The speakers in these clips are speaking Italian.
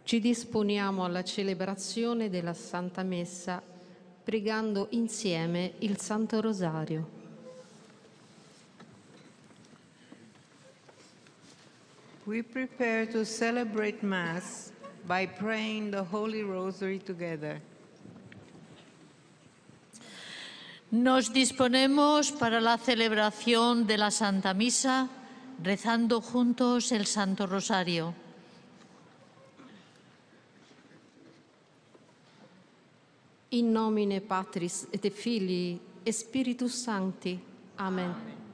Ci disponiamo alla celebrazione della Santa Messa pregando insieme il Santo Rosario. We prepare to celebrate Mass by praying the Holy Rosary together. Nos disponemos para la celebración de la Santa Misa rezando juntos el Santo Rosario. In nomine Patris et Filii et Spiritus Sancti. Amen.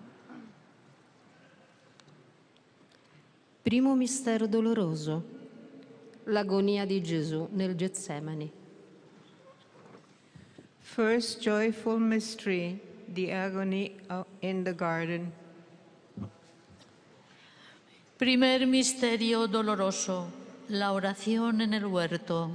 Primo mistero doloroso. L'agonia di Gesù nel Getsemani. First joyful mystery, the agony in the garden. Primer misterio doloroso, la oración en el huerto.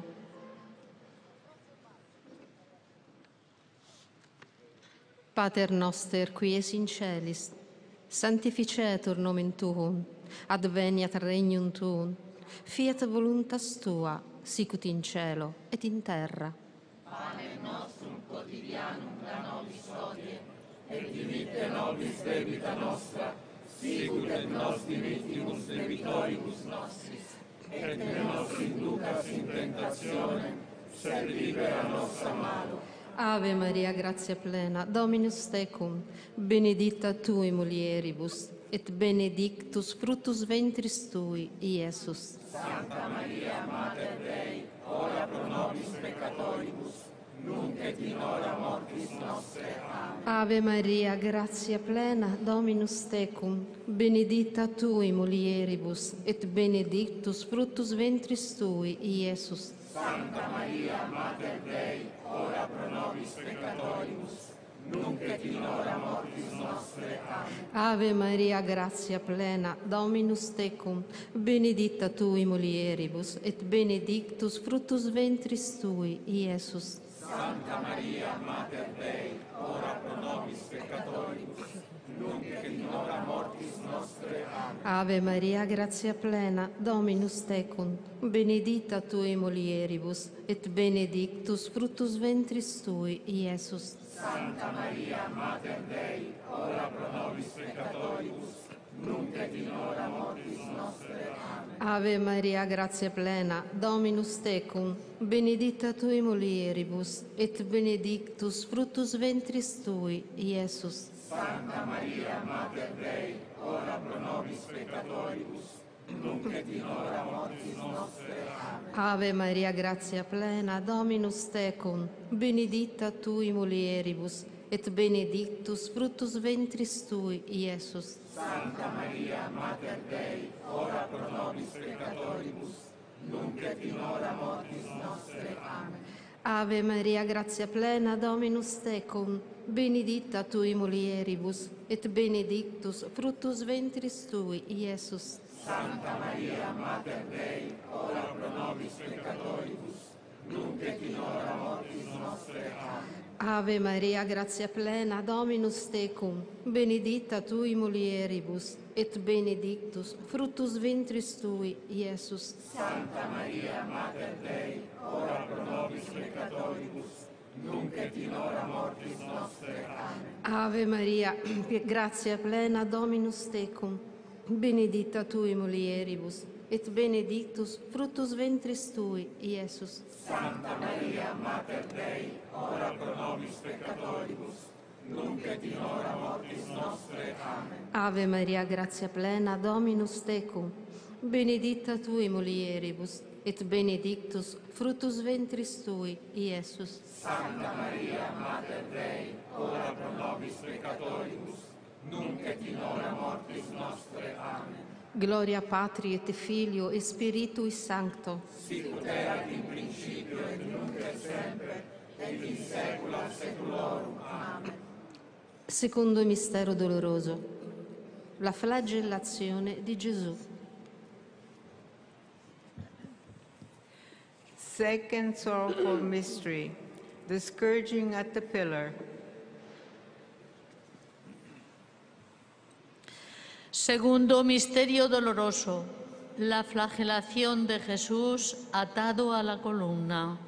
Pater noster, qui es in celis, sanctificetur nomen tuum, adveniat regnum tuum, fiat voluntas tua, sicut in cielo et in terra. Panem nostrum quotidianum da nobis hodie, et dimitte nobis debita nostra, sicut et nos dimittimus debitoribus nostris, et ne nos inducas in tentationem, sed libera nos a malo. Ave Maria, gratia plena, Dominus tecum, benedicta tui mulieribus, et benedictus fructus ventris tui, Iesus. Santa Maria, Mater Dei, ora pro nobis peccatoribus, nunc et in hora mortis nostre. Amen. Ave Maria, gratia plena, Dominus tecum, benedicta tui mulieribus, et benedictus fructus ventris tui, Iesus. Santa Maria, Mater Dei, ora pro nobis peccatoribus, nunc et in hora mortis nostre. Amen. Ave Maria, gratia plena, Dominus tecum, benedicta tui mulieribus, et benedictus fructus ventris tui, Iesus. Santa Maria, Mater Dei, ora pro nobis peccatoribus, nunc et in hora mortis nostre. Amen. Ave Maria, gratia plena, Dominus tecum, benedicta tui mulieribus, et benedictus fructus ventris tui, Iesus. Santa Maria, Mater Dei, ora pro nobis peccatoribus, nunc et in hora mortis nostre. Amen. Ave Maria, gratia plena, Dominus tecum, benedicta tui mulieribus, et benedictus fructus ventris tui, Iesus. Santa Maria, Mater Dei, ora pro nobis peccatoribus, nunc et in hora mortis nostre. Amen. Ave Maria, gratia plena, Dominus tecum, benedicta tui mulieribus, et benedictus fructus ventris tui, Iesus. Santa Maria, Mater Dei, ora pro nobis peccatoribus, nunc et in hora mortis nostre. Amen. Ave Maria, gratia plena, Dominus tecum, benedicta tui mulieribus, et benedictus fructus ventris tui, Iesus. Santa Maria, Mater Dei, ora pro nobis peccatoribus, nunc et in hora mortis nostre. Amen. Ave Maria, gratia plena, Dominus tecum, benedicta tui mulieribus, et benedictus fructus ventris tui, Iesus. Santa Maria, Mater Dei, ora pro nobis peccatoribus, nunc et in hora mortis nostre. Amen. Ave Maria, gratia plena, Dominus tecum, benedicta tui mulieribus, et benedictus fructus ventris tui, Iesus. Santa Maria, Mater Dei, ora pro nobis peccatoribus, nunc et in hora mortis nostre. Amen. Ave Maria, gratia plena, Dominus tecum, benedicta tui mulieribus, et benedictus fructus ventris tui, Iesus. Santa Maria, Mater Dei, ora pro nobis peccatoribus, nunc et in hora mortis nostre. Amen. Gloria Patri et Filio et Spiritui Sancto. Sicut erat in principio et nunc et semper, et in saecula saeculorum. Amen. Secondo mistero doloroso. La flagellazione di Gesù. Second sorrowful mystery, the scourging at the pillar. Segundo misterio doloroso, la flagelación de Jesús atado a la columna.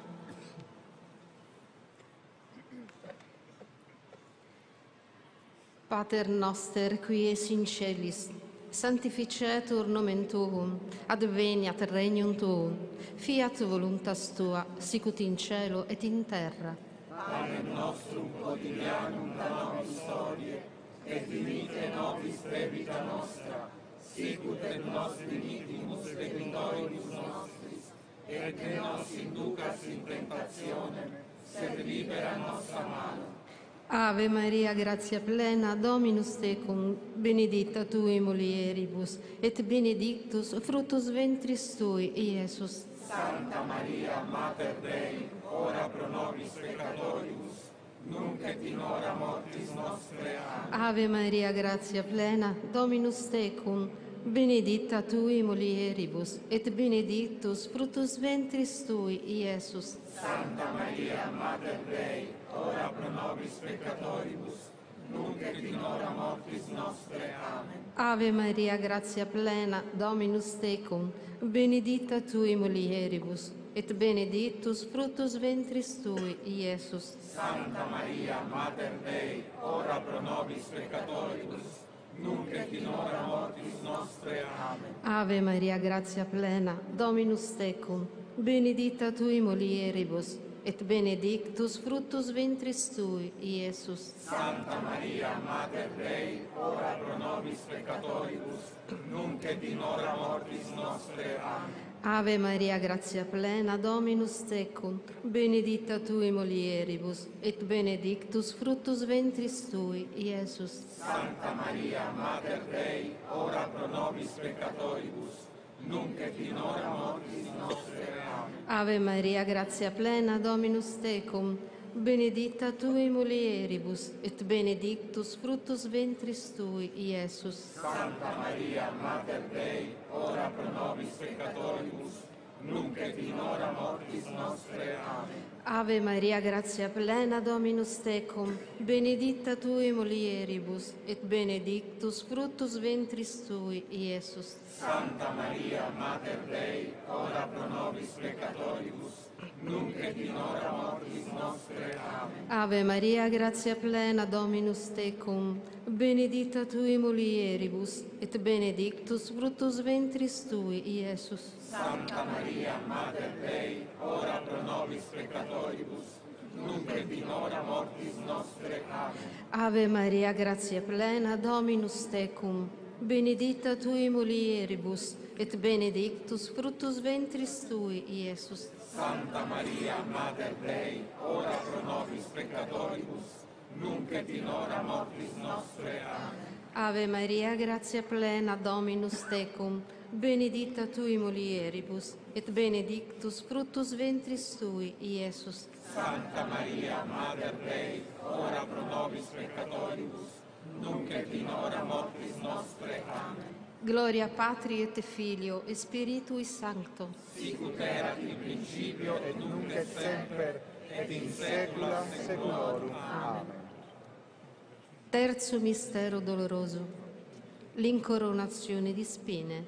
Pater noster, qui es in celis, sanctificetur nomen tuum, adveniat regnum tuum, fiat voluntas tua, sicut in cielo et in terra. Panem nostrum quotidianum da nobis hodie, et dimitte nobis debita nostra, sicut et nos dimittimus debitoribus nostris, et ne nos inducas in tentationem, sed libera nos a malo. Ave Maria, gratia plena, Dominus tecum, benedicta tui mulieribus, et benedictus fructus ventris tui, Iesus. Santa Maria, Mater Dei, ora pro nobis peccatoribus, nunc et in hora mortis nostre. Amen. Ave Maria, gratia plena, Dominus tecum, benedicta tui mulieribus, et benedictus fructus ventris tui, Iesus. Santa Maria, Mater Dei, ora pro nobis peccatoribus, nunc et in hora mortis nostre. Amen. Ave Maria, gratia plena, Dominus tecum, benedicta tui mulieribus, et benedictus fructus ventris tui, Iesus. Santa Maria, Mater Dei, ora pro nobis peccatoribus, nunc et in hora mortis nostre. Amen. Ave Maria, gratia plena, Dominus tecum, benedicta tui mulieribus, et benedictus fructus ventris tui, Iesus. Santa Maria, Mater Dei, ora pro nobis peccatoribus, nunc et in hora mortis nostre. Amen. Ave Maria, gratia plena, Dominus tecum, benedicta tui mulieribus, et benedictus fructus ventris tui, Iesus. Santa Maria, Mater Dei, ora pro nobis peccatoribus, nunc et in hora mortis nostre. Amen. Ave Maria, gratia plena, Dominus tecum, benedicta tui mulieribus, et benedictus fructus ventris tui, Iesus. Santa Maria, Mater Dei, ora pro nobis peccatoribus, nunc et in hora mortis nostre. Amen. Ave Maria, gratia plena, Dominus tecum, benedicta tui mulieribus, et benedictus fructus ventris tui, Iesus. Santa Maria, Mater Dei, ora pro nobis peccatoribus, nunc et in hora mortis nostre. Amen. Ave Maria, gratia plena, Dominus tecum, benedicta tui mulieribus, et benedictus fructus ventris tui, Iesus. Santa Maria, Mater Dei, ora pro nobis peccatoribus, nunc et in hora mortis nostre. Amen. Ave Maria, gratia plena, Dominus tecum, benedicta tui mulieribus, et benedictus fructus ventris tui, Iesus. Santa Maria, Mater Dei, ora pro nobis peccatoribus, nunc et in hora mortis nostre. Amen. Ave Maria, gratia plena, Dominus tecum, benedicta tui mulieribus, et benedictus fructus ventris tui, Iesus. Santa Maria, Mater Dei, ora pro nobis peccatoribus, nunc et in hora mortis nostre. Amen. Gloria Patri et Filio et Spiritui Sancto. Sicut erat in principio et nunc et semper et in saecula saeculorum. Amen. Terzo mistero doloroso, l'incoronazione di spine.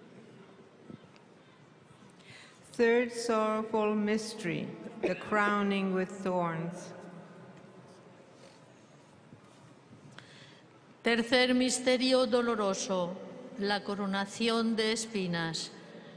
Third sorrowful mystery, the crowning with thorns. Tercer misterio doloroso, la coronación de espinas.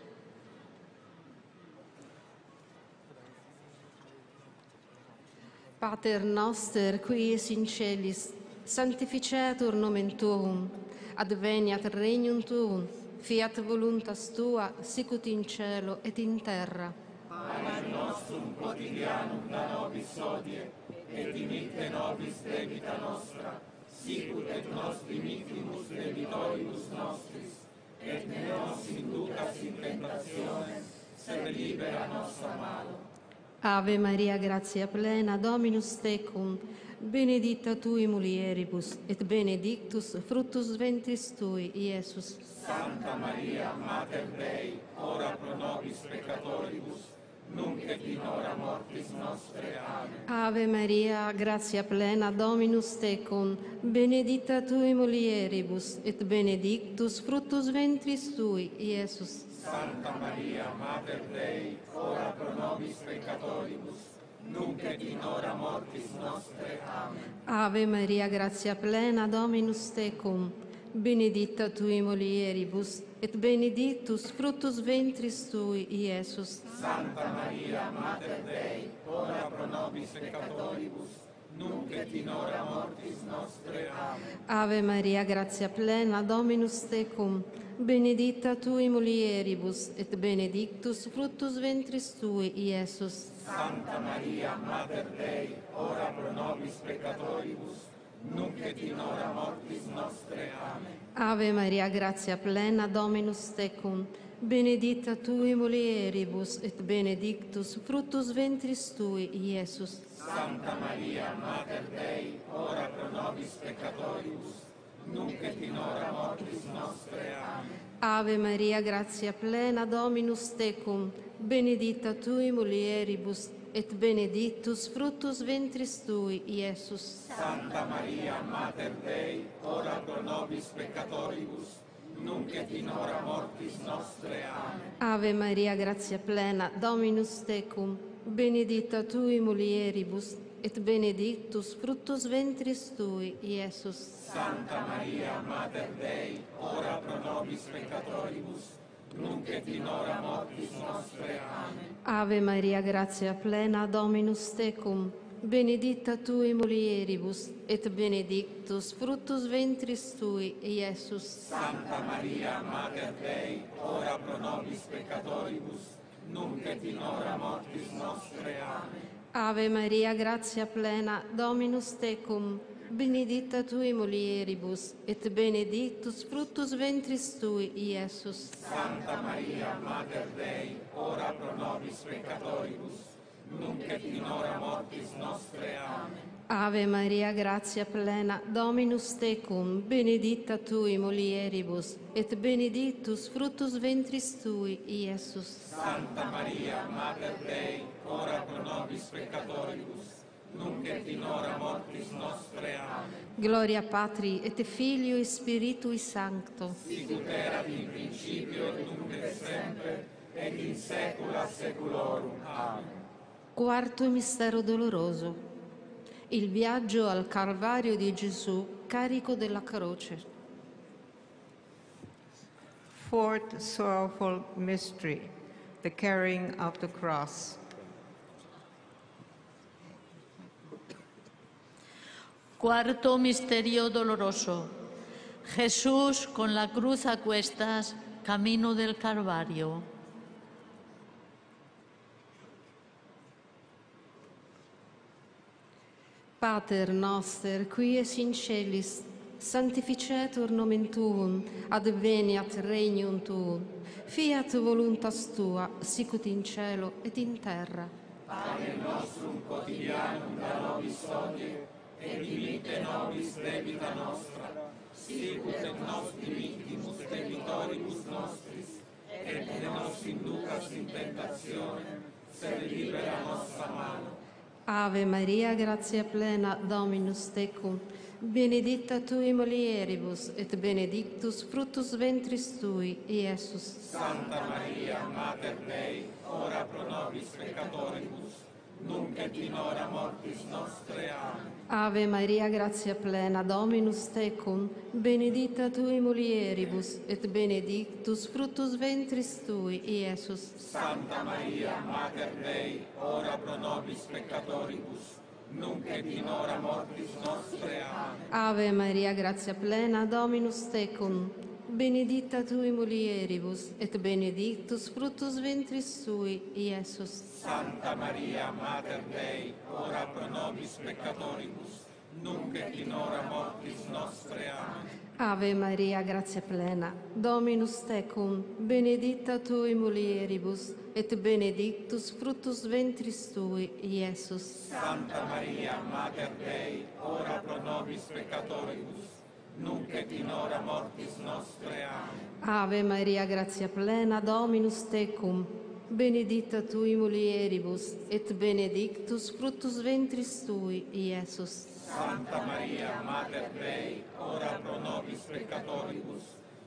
Pater noster, qui es in celis, sanctificetur nomen tuum, adveniat regnum tuum, fiat voluntas tua, sicut in cielo et in terra. Panem nostrum quotidianum da nobis hodie, et dimitte nobis debita nostra, sicut et nos dimittimus debitoribus nostris, et ne nos inducas in tentationem, sed libera nos a malo. Ave Maria, gratia plena, Dominus tecum, benedicta tui mulieribus, et benedictus fructus ventris tui, Iesus. Santa Maria, Mater Dei, ora pro nobis peccatoribus, nunc et in hora mortis nostre. Amen. Ave Maria, gratia plena, Dominus tecum, benedicta tui mulieribus, et benedictus fructus ventris tui, Iesus. Santa Maria, Mater Dei, ora pro nobis peccatoribus, nunc et in hora mortis nostre. Amen. Ave Maria, grazia plena, Dominus tecum, benedicta tui mulieribus, et benedictus fructus ventris tui, Iesus. Santa Maria, Mater Dei, ora pro nobis peccatoribus, nunc et in hora mortis nostre. Amen. Ave Maria, grazia plena, Dominus tecum, benedicta tui mulieribus, et benedictus fructus ventris tui, Iesus. Santa Maria, Mater Dei, ora pro nobis peccatoribus, nunc et in hora mortis nostre. Amen. Ave Maria, grazia plena, Dominus tecum, benedicta tui mulieribus, et benedictus fructus ventris tui, Iesus. Santa Maria, Mater Dei, ora pro nobis peccatoribus, nunc et in hora mortis nostre. Amen. Ave Maria, grazia plena, Dominus tecum, benedicta tui mulieribus, et benedictus fructus ventris tui, Iesus. Santa Maria, Mater Dei, ora pro nobis peccatoribus, nunc et in hora mortis nostre. Amen. Ave Maria, grazia plena, Dominus tecum, benedicta tui mulieribus, et benedictus fructus ventris tui, Iesus. Santa Maria, Mater Dei, ora pro nobis peccatoribus, nunc et in hora mortis nostre. Amen. Ave Maria, grazia plena, Dominus tecum, benedicta tui mulieribus, et benedictus fructus ventris tui, Iesus. Santa Maria, Mater Dei, ora pro nobis peccatoribus, nunc et in hora mortis nostre. Amen. Ave Maria, grazia plena, Dominus tecum, benedicta tui mulieribus, et benedictus fructus ventris tui, Iesus. Santa Maria, Mater Dei, ora pro nobis peccatoribus, nunc et in hora mortis nostre. Amen. Ave Maria, grazia plena, Dominus tecum, benedicta tui mulieribus, et benedictus fructus ventris tui, Iesus. Santa Maria, Mater Dei, ora pro nobis peccatoribus, nunc et in hora mortis nostre. Amen. Gloria Patri et Filio et Spiritui Sancto. Sicut erat in principio et nunc et semper, et in saecula saeculorum. Amen. Quarto mistero doloroso. Il viaggio al Calvario di Gesù, carico della croce. Fourth sorrowful mystery, the carrying of the cross. Cuarto misterio doloroso. Jesús con la cruz a cuestas, camino del Calvario. Pater noster, qui es in celis, sanctificetur nomen tuum, adveniat regnum tuum, fiat voluntas tua, sicut in cielo et in terra. Pane nostrum quotidianum da nobis hodie, et dimitte nobis debita nostra, sicut et nos dimittimus debitoribus nostris, et ne nos inducas in tentationem, sed libera nos a malo. Ave Maria, gratia plena, Dominus tecum, benedicta tui mulieribus, et benedictus fructus ventris tui, Iesus. Santa Maria, Mater Dei, ora pro nobis peccatoribus, nunc et in hora mortis nostre. Amen. Ave Maria, gratia plena, Dominus tecum, benedicta tui mulieribus, et benedictus fructus ventris tui, Iesus. Santa Maria, Mater Dei, ora pro nobis peccatoribus, nunc et in hora mortis nostre. Amen. Ave Maria, gratia plena, Dominus tecum, benedicta tui mulieribus, et benedictus fructus ventris tui, Iesus. Santa Maria, Mater Dei, ora pro nobis peccatoribus, nunc et in hora mortis nostre. Amen. Ave Maria, gratia plena, Dominus tecum, benedicta tui mulieribus, et benedictus fructus ventris tui, Iesus. Santa Maria, Mater Dei, ora pro nobis peccatoribus, nunc et in hora mortis nostre. Amen. Ave Maria, gratia plena, Dominus tecum, benedicta tui mulieribus, et benedictus fructus ventris tui, Iesus. Santa Maria, Mater Dei, ora pro nobis peccatoribus,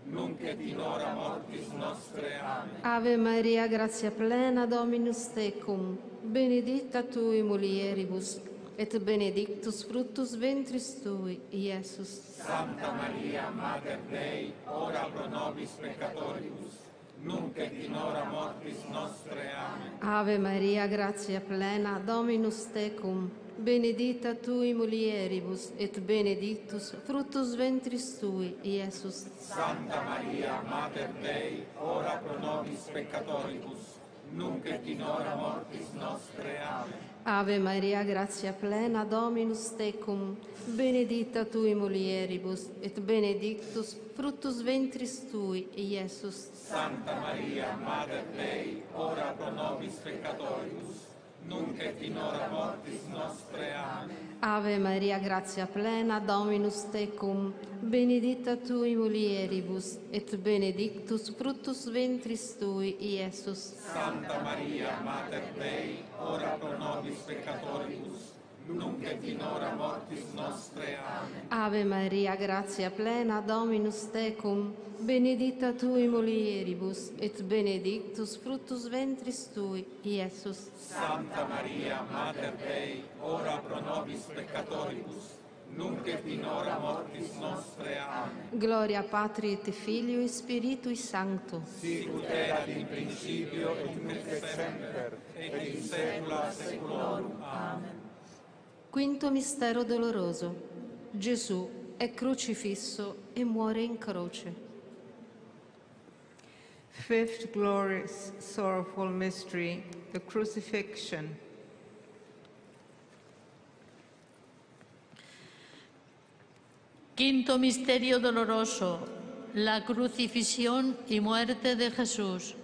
nunc et in hora mortis nostre. Amen. Ave Maria, grazia plena, Dominus tecum, benedicta tui mulieribus, et benedictus fructus ventris tui, Iesus. Santa Maria, Mater Dei, ora pro nobis peccatoribus, nunc et in hora mortis nostre. Amen. Ave Maria, grazia plena, Dominus tecum, benedicta tui mulieribus, et benedictus fructus ventris tui, Iesus. Santa Maria, Mater Dei, ora pro nobis peccatoribus, nunc et in hora mortis nostre. Amen. Ave Maria, grazia plena, Dominus tecum, benedicta tui mulieribus, et benedictus fructus ventris tui, Iesus. Santa Maria, Mater Dei, ora pro nobis peccatoribus, nunc et in hora mortis nostre. Amen. Ave Maria, grazia plena, Dominus tecum, benedicta tui mulieribus, et benedictus fructus ventris tui, Iesus. Santa Maria, Mater Dei, ora pro nobis peccatoribus, nunc et in hora mortis nostre. Amen. Ave Maria, grazia plena, Dominus tecum, benedicta tui mulieribus, et benedictus fructus ventris tui, Iesus. Santa Maria, Mater Dei, ora pro nobis peccatoribus, nunc et in hora mortis nostre. Amen. Gloria Patri et Filio et Spiritui Sancto. Sicut erat in principio et nunc et semper, et in saecula saeculorum. Amen. Quinto mistero doloroso. Gesù è crocifisso e muore in croce. Fifth glorious sorrowful mystery, the crucifixion. Quinto misterio doloroso, la crucifixión y muerte de Jesús.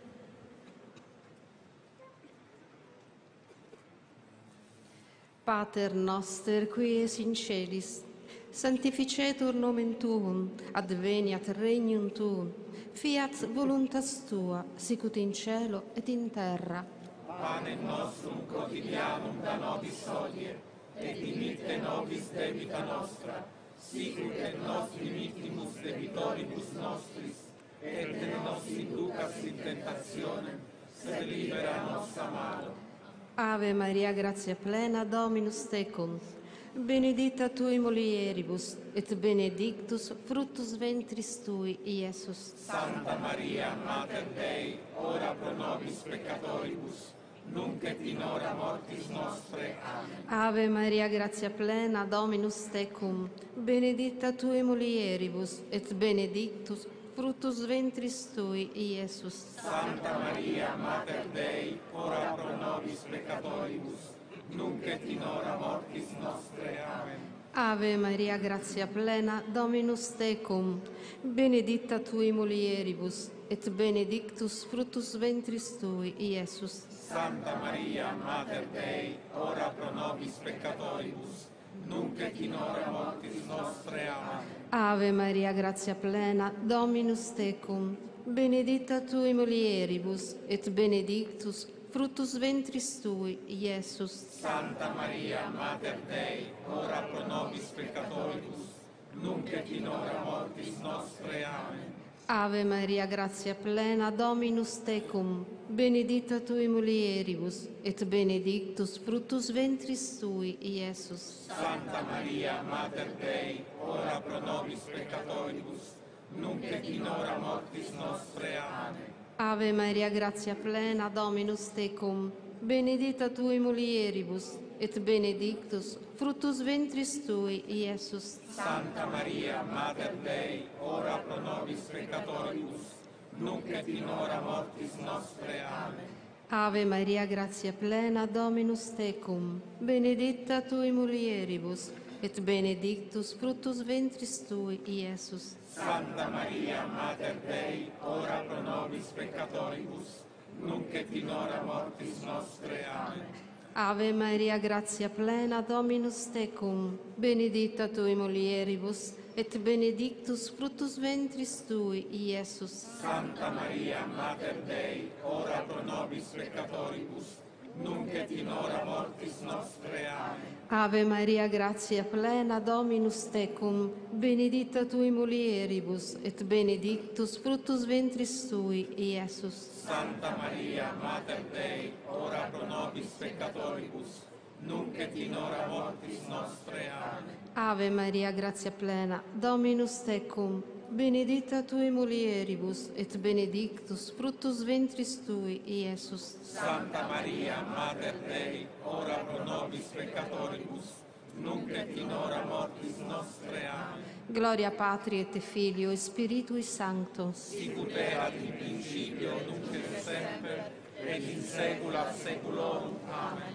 Pater noster, qui es in celis, sanctificetur nomen tuum, adveniat regnum tuum, fiat voluntas tua, sicut in cielo et in terra. Panem nostrum quotidianum da nobis hodie, et dimitte nobis debita nostra, sicut et nos dimittimus debitoribus nostris, et ne nos inducas in tentationem, sed libera nos a malo. Ave Maria, grazia plena, Dominus tecum, benedicta tui mulieribus, et benedictus fructus ventris tui, Iesus. Santa Maria, Mater Dei, ora pro nobis peccatoribus, nunc et in hora mortis nostre. Amen. Ave Maria, grazia plena, Dominus tecum, benedicta tui mulieribus, et benedictus fructus ventris tui, Iesus. Santa Maria, Mater Dei, ora pro nobis peccatoribus, nunc et in hora mortis nostre. Amen. Ave Maria, grazia plena, Dominus tecum, benedicta tui mulieribus, et benedictus fructus ventris tui, Iesus. Santa Maria, Mater Dei, ora pro nobis peccatoribus, nunc et in hora mortis nostre. Amen. Ave Maria, grazia plena, Dominus tecum, benedicta tui mulieribus, et benedictus fructus ventris tui, Iesus. Santa Maria, Mater Dei, ora pro nobis peccatoribus, nunc et in hora mortis nostre. Amen. Ave Maria, grazia plena, Dominus tecum, benedicta tui mulieribus, et benedictus fructus ventris tui, Iesus. Santa Maria, Mater Dei, ora pro nobis peccatoribus, nunc et in hora mortis nostre. Amen. Ave Maria, grazia plena, Dominus tecum, benedicta tui mulieribus, et benedictus fructus ventris tui, Iesus. Santa Maria, Mater Dei, ora pro nobis peccatoribus, nunc et in hora mortis nostre. Amen. Ave Maria, grazia plena, Dominus tecum, benedicta tui mulieribus, et benedictus fructus ventris tui, Iesus. Santa Maria, Mater Dei, ora pro nobis peccatoribus, nunc et in hora mortis nostre. Amen. Ave Maria, grazia plena, Dominus tecum, benedicta tui mulieribus, et benedictus fructus ventris tui, Iesus. Santa Maria, Mater Dei, ora pro nobis peccatoribus, nunc et in hora mortis nostre. Amen. Ave Maria, gratia plena, Dominus tecum, benedicta tui mulieribus, et benedictus fructus ventris tui, Iesus. Santa Maria, Mater Dei, ora pro nobis peccatoribus, nunc et in hora mortis nostre. Amen. Ave Maria, gratia plena, Dominus tecum, benedicta tui mulieribus, et benedictus fructus ventris tui, Iesus. Santa Maria, Mater Dei, ora pro nobis peccatoribus, nunc et in hora mortis nostre. Amen. Gloria Patri et Filio et Spiritui Sancto. Sicut erat in principio, nunc et semper, et in saecula saeculorum. Amen.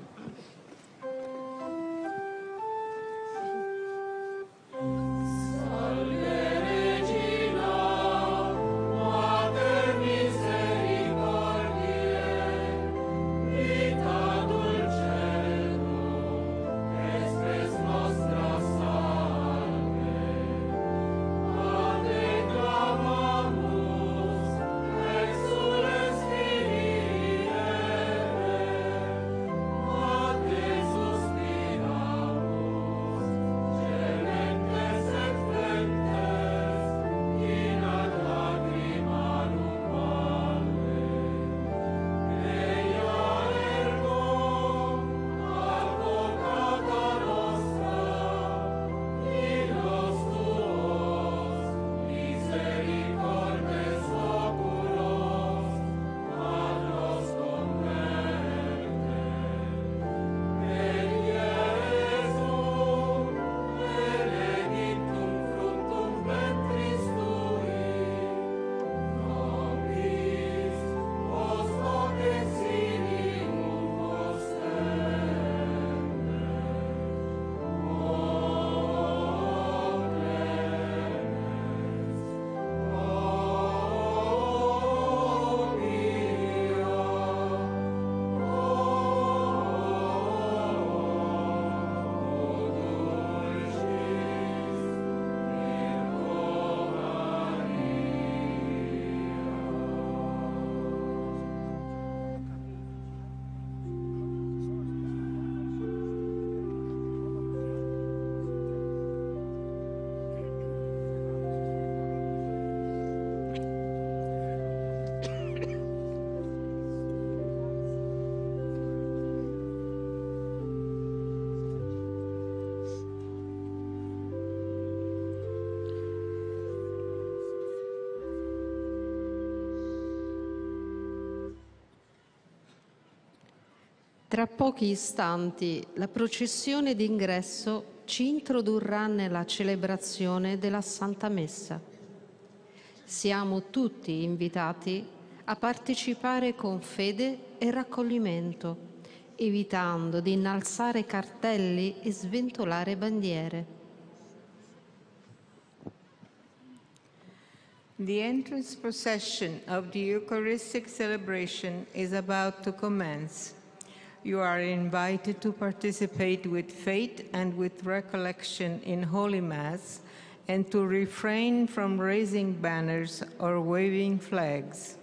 Tra pochi istanti la processione d'ingresso ci introdurrà nella celebrazione della Santa Messa. Siamo tutti invitati a partecipare con fede e raccoglimento, evitando di innalzare cartelli e sventolare bandiere. The entrance procession of the Eucharistic celebration is about to commence. You are invited to participate with faith and with recollection in Holy Mass and to refrain from raising banners or waving flags.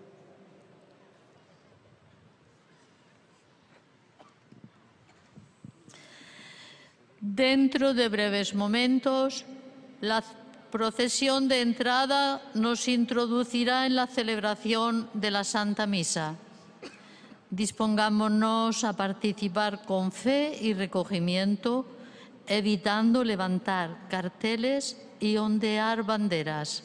Dentro de breves momentos, la procesión de entrada nos introducirá en la celebración de la Santa Misa. Dispongámonos a participar con fe y recogimiento, evitando levantar carteles y ondear banderas.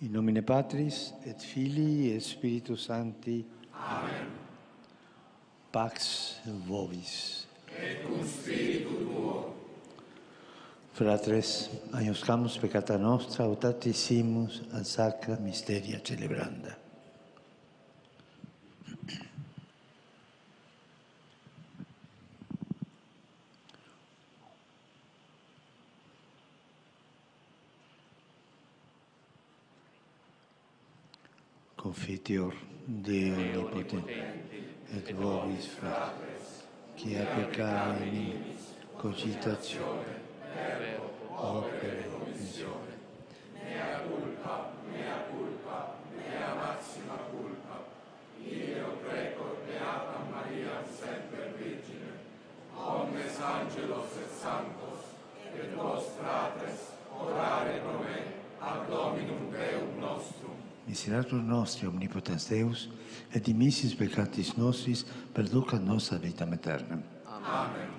In nomine Patris et Filii et Spiritus Sancti. Amen. Pax vobis. Et cum spiritu tuo. Fratres, aiuscamus peccata nostra, autatissimus ad sacra misteria celebranda. Confiteor Deo Onnipotente, et vobis fratres, quia peccare minimis, cogitatione, opere, omissione. Mea culpa, mea maxima culpa. Io preco Beata Maria Semper Virgine, omnes angelos et sanctos, et vos fratres, orare pro me, ad Dominum Deum nostrum. Miserator nostri, omnipotens Deus, et dimissis peccatis nostris, perducat nos ad vitam aeternam. Amen.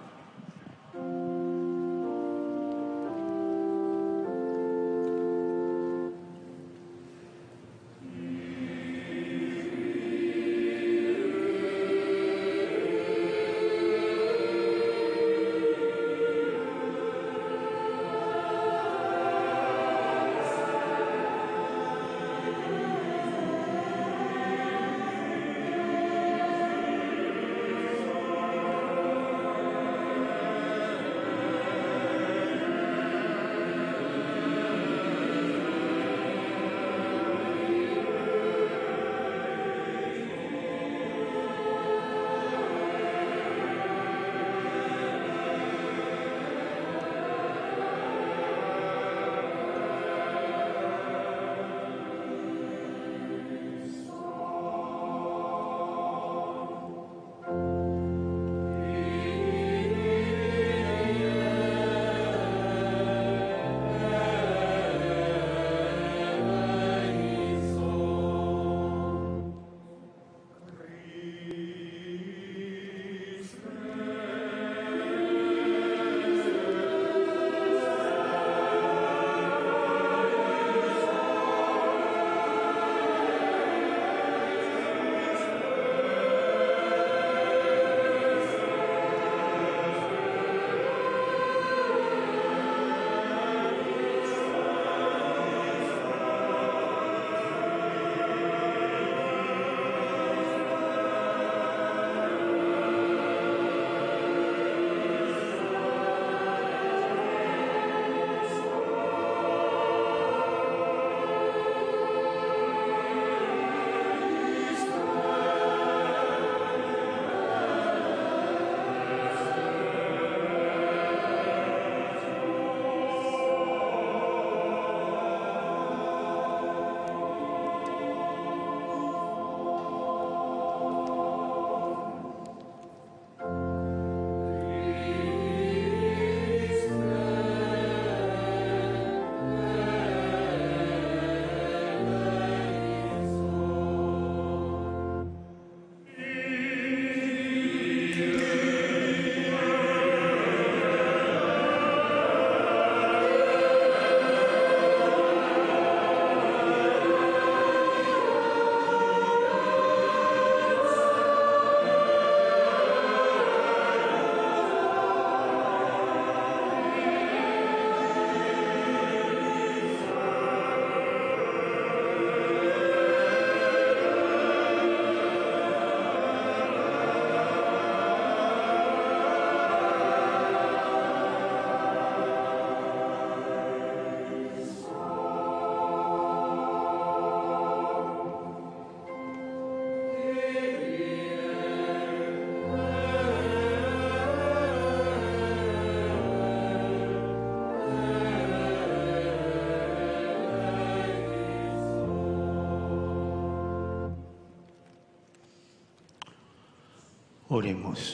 Oremos.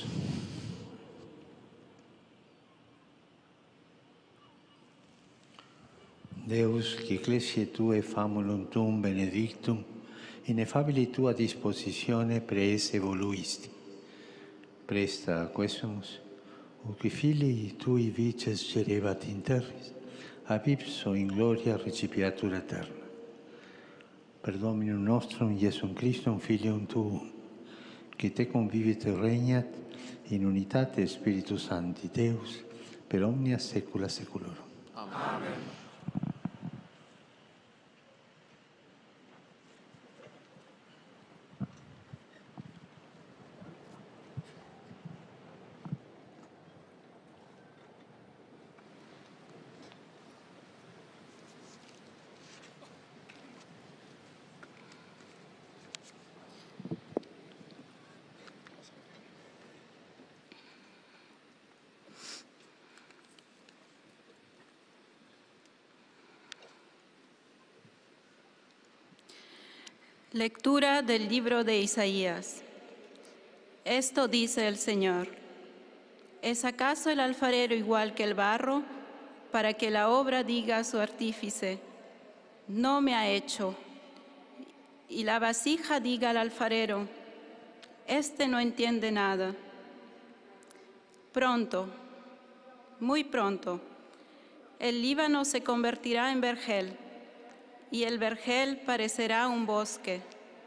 Deus, qui ecclesiae Tue famulum Tuum benedictum, ineffabili Tua dispositione preesse voluisti. Presta quesumus, ut filii Tui vices gerebat in terris, ab ipso in gloria recipiatur aeterna. per Dominum nostrum, Iesum Christum, Filium Tuum, che te convivit et regnat in unitate Spiritus Sancti, Deus, per omnia saecula saeculorum. Amen. Lectura del libro de Isaías. Esto dice el Señor: ¿Es acaso el alfarero igual que el barro, para que la obra diga a su artífice, no me ha hecho? Y la vasija diga al alfarero, este no entiende nada. Pronto, muy pronto, el Líbano se convertirá en vergel, y el vergel parecerá un bosque.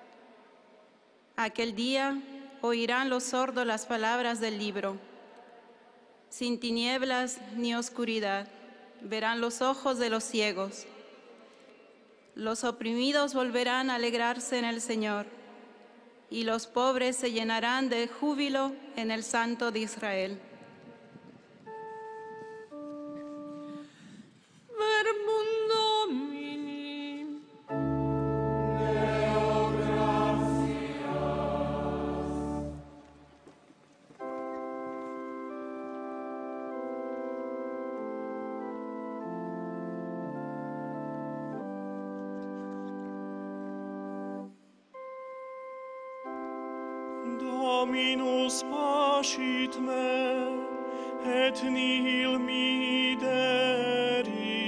Aquel día oirán los sordos las palabras del libro. Sin tinieblas ni oscuridad verán los ojos de los ciegos. Los oprimidos volverán a alegrarse en el Señor, y los pobres se llenarán de júbilo en el Santo de Israel. Verbum Domini. Deo gratias. Dominus pascit me, et nihil miderit.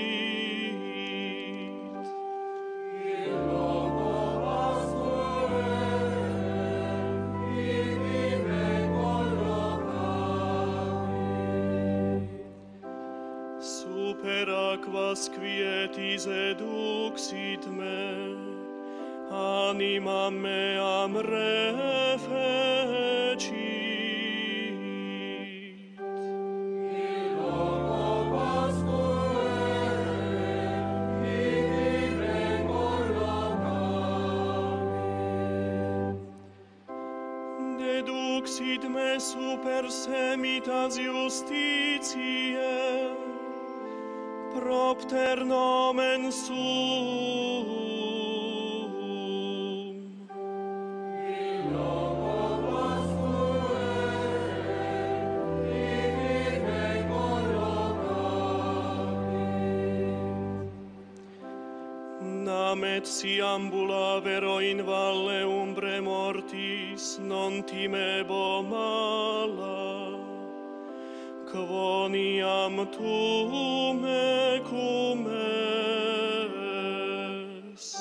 Super aquas quietis eduxit me, anima meam refecit. Deduxit me super semitas justitiae, propter nomen suum. Namet si ambulavero in valle umbre mortis, non timebo mala, quoniam tu mecum es.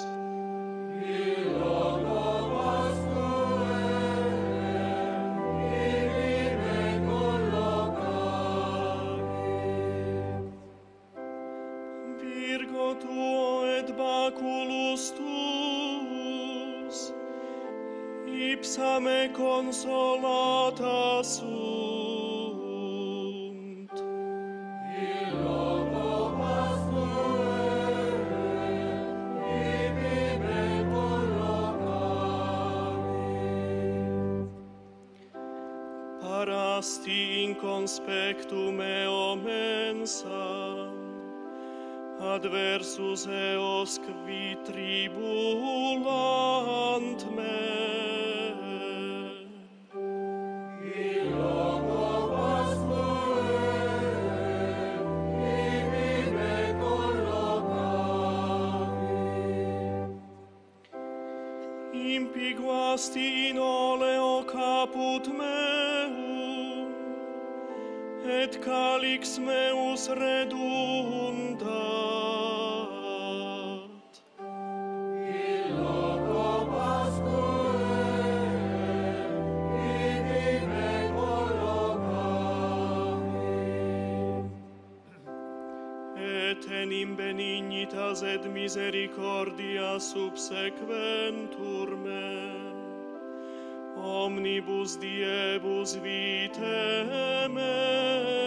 Virgo tuo et baculus tuus, ipsa me consolata sunt. Parasti in conspectum eo mensa, adversus eos qui tribulant me. Impiguasti in oleo caput meum, et calix meus redundat. Et enim benignitas et misericordia subsequentur me, omnibus diebus vitae me.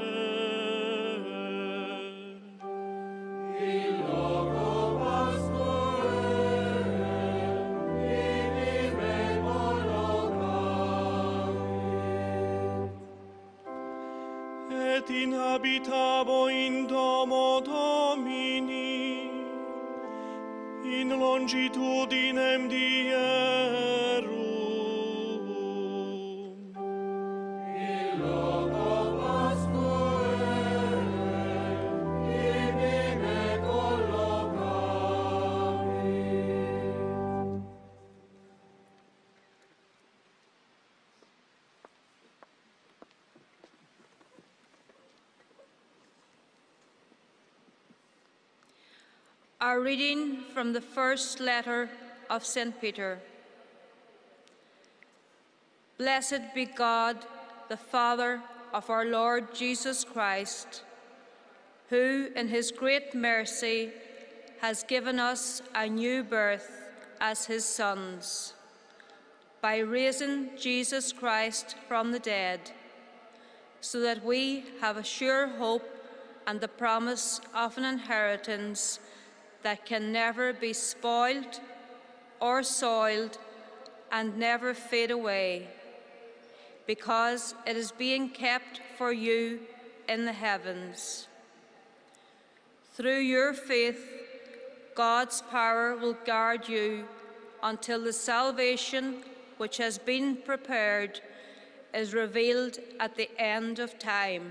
Et inhabitabo in domo Domini, in longitudinem dierum. In loco pasquae, ibi me collocavi. A reading from the first letter of St. Peter. Blessed be God, the Father of our Lord Jesus Christ, who in his great mercy has given us a new birth as his sons, by raising Jesus Christ from the dead, so that we have a sure hope and the promise of an inheritance that can never be spoiled or soiled and never fade away, because it is being kept for you in the heavens. Through your faith, God's power will guard you until the salvation which has been prepared is revealed at the end of time.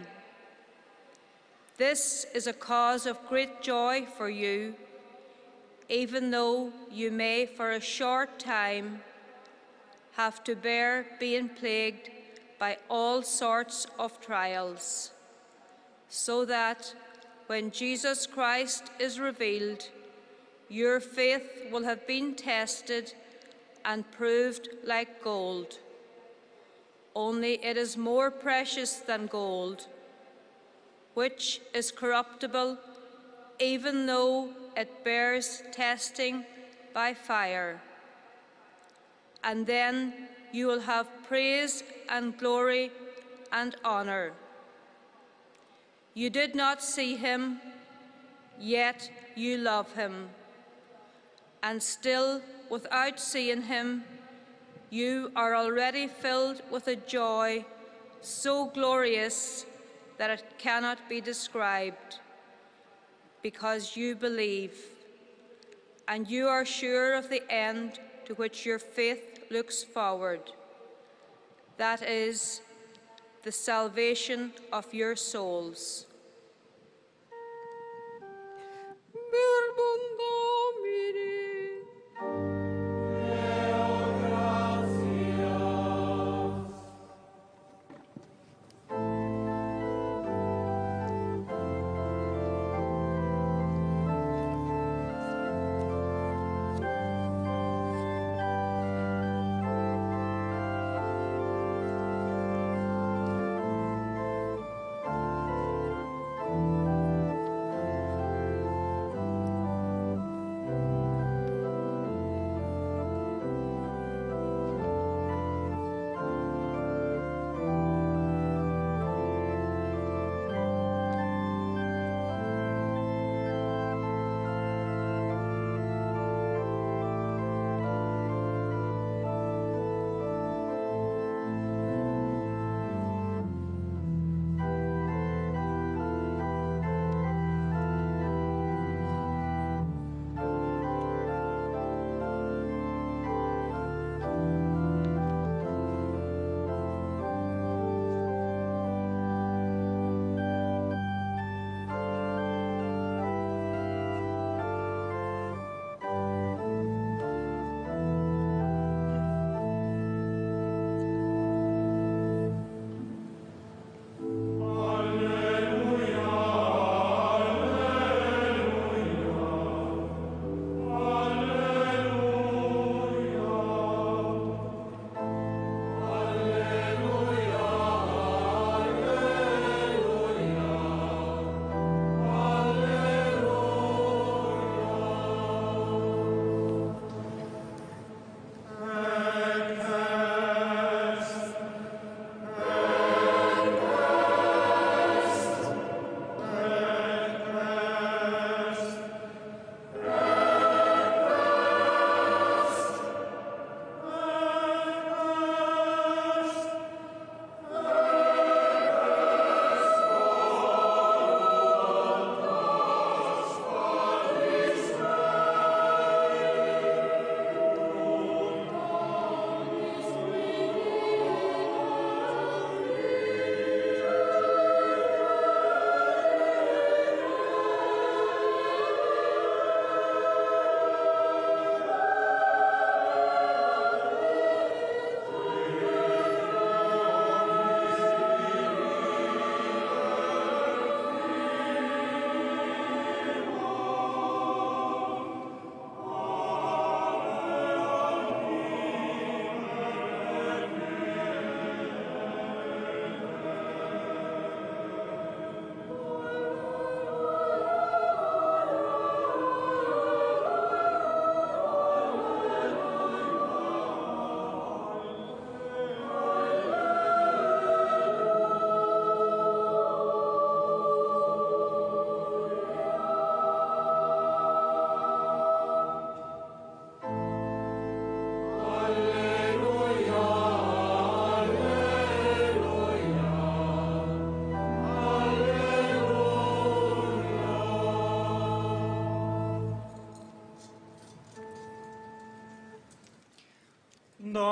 This is a cause of great joy for you, even though you may for a short time have to bear being plagued by all sorts of trials, so that when Jesus Christ is revealed, your faith will have been tested and proved like gold. Only it is more precious than gold, which is corruptible, even though it bears testing by fire. And then you will have praise and glory and honor. You did not see him, yet you love him. And still, without seeing him, you are already filled with a joy so glorious that it cannot be described, because you believe, and you are sure of the end to which your faith looks forward, that is, the salvation of your souls. Verbum Domini. Deo gratias.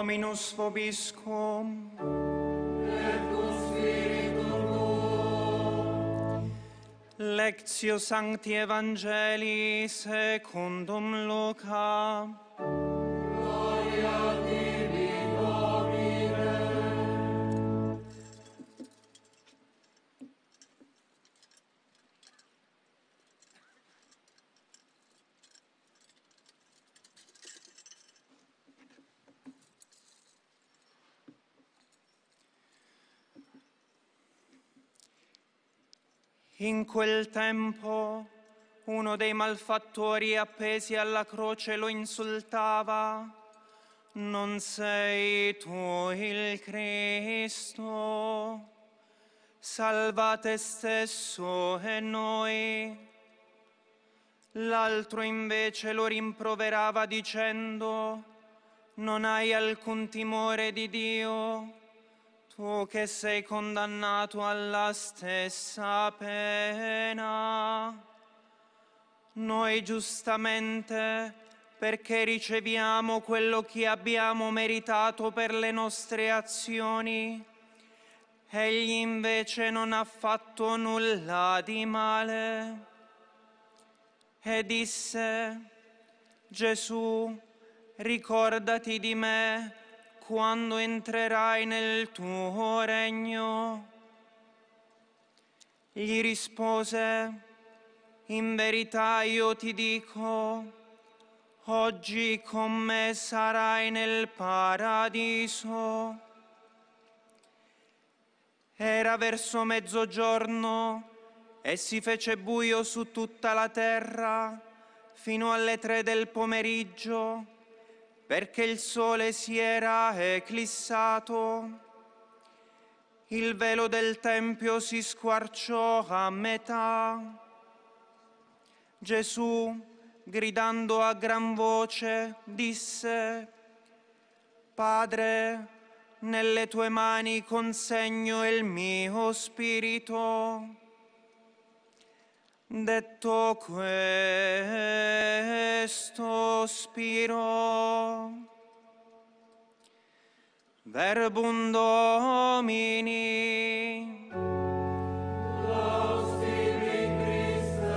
Dominus vobiscum. Et cum spiritu tuo. Lectio Sancti Evangelii secundum Luca. Gloria a tibi, Domine. In quel tempo uno dei malfattori appesi alla croce lo insultava: non sei tu il Cristo? Salva te stesso e noi. L'altro invece lo rimproverava dicendo: non hai alcun timore di Dio? Tu che sei condannato alla stessa pena. Noi giustamente, perché riceviamo quello che abbiamo meritato per le nostre azioni, egli invece non ha fatto nulla di male. E disse: Gesù, ricordati di me quando entrerai nel tuo regno. Gli rispose: in verità io ti dico, oggi con me sarai nel paradiso. Era verso mezzogiorno e si fece buio su tutta la terra fino alle 3 del pomeriggio, perché il sole si era eclissato. Il velo del Tempio si squarciò a metà. Gesù, gridando a gran voce, disse: Padre, nelle tue mani consegno il mio spirito. Detto questo, spirò. Verbum Domini. Laus tibi, Christe.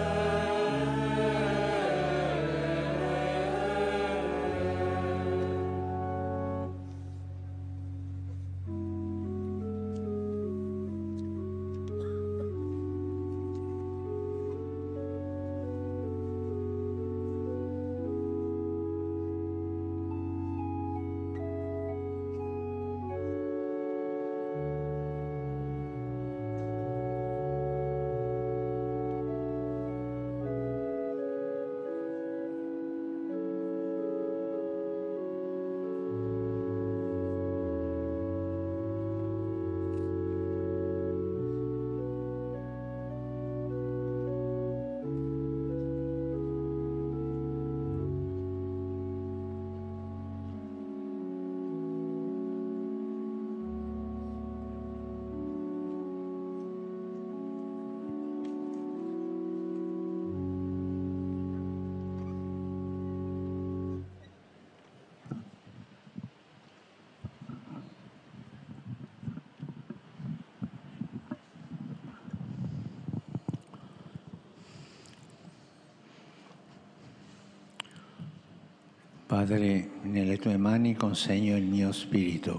Padre, nelle tue mani consegno il mio spirito.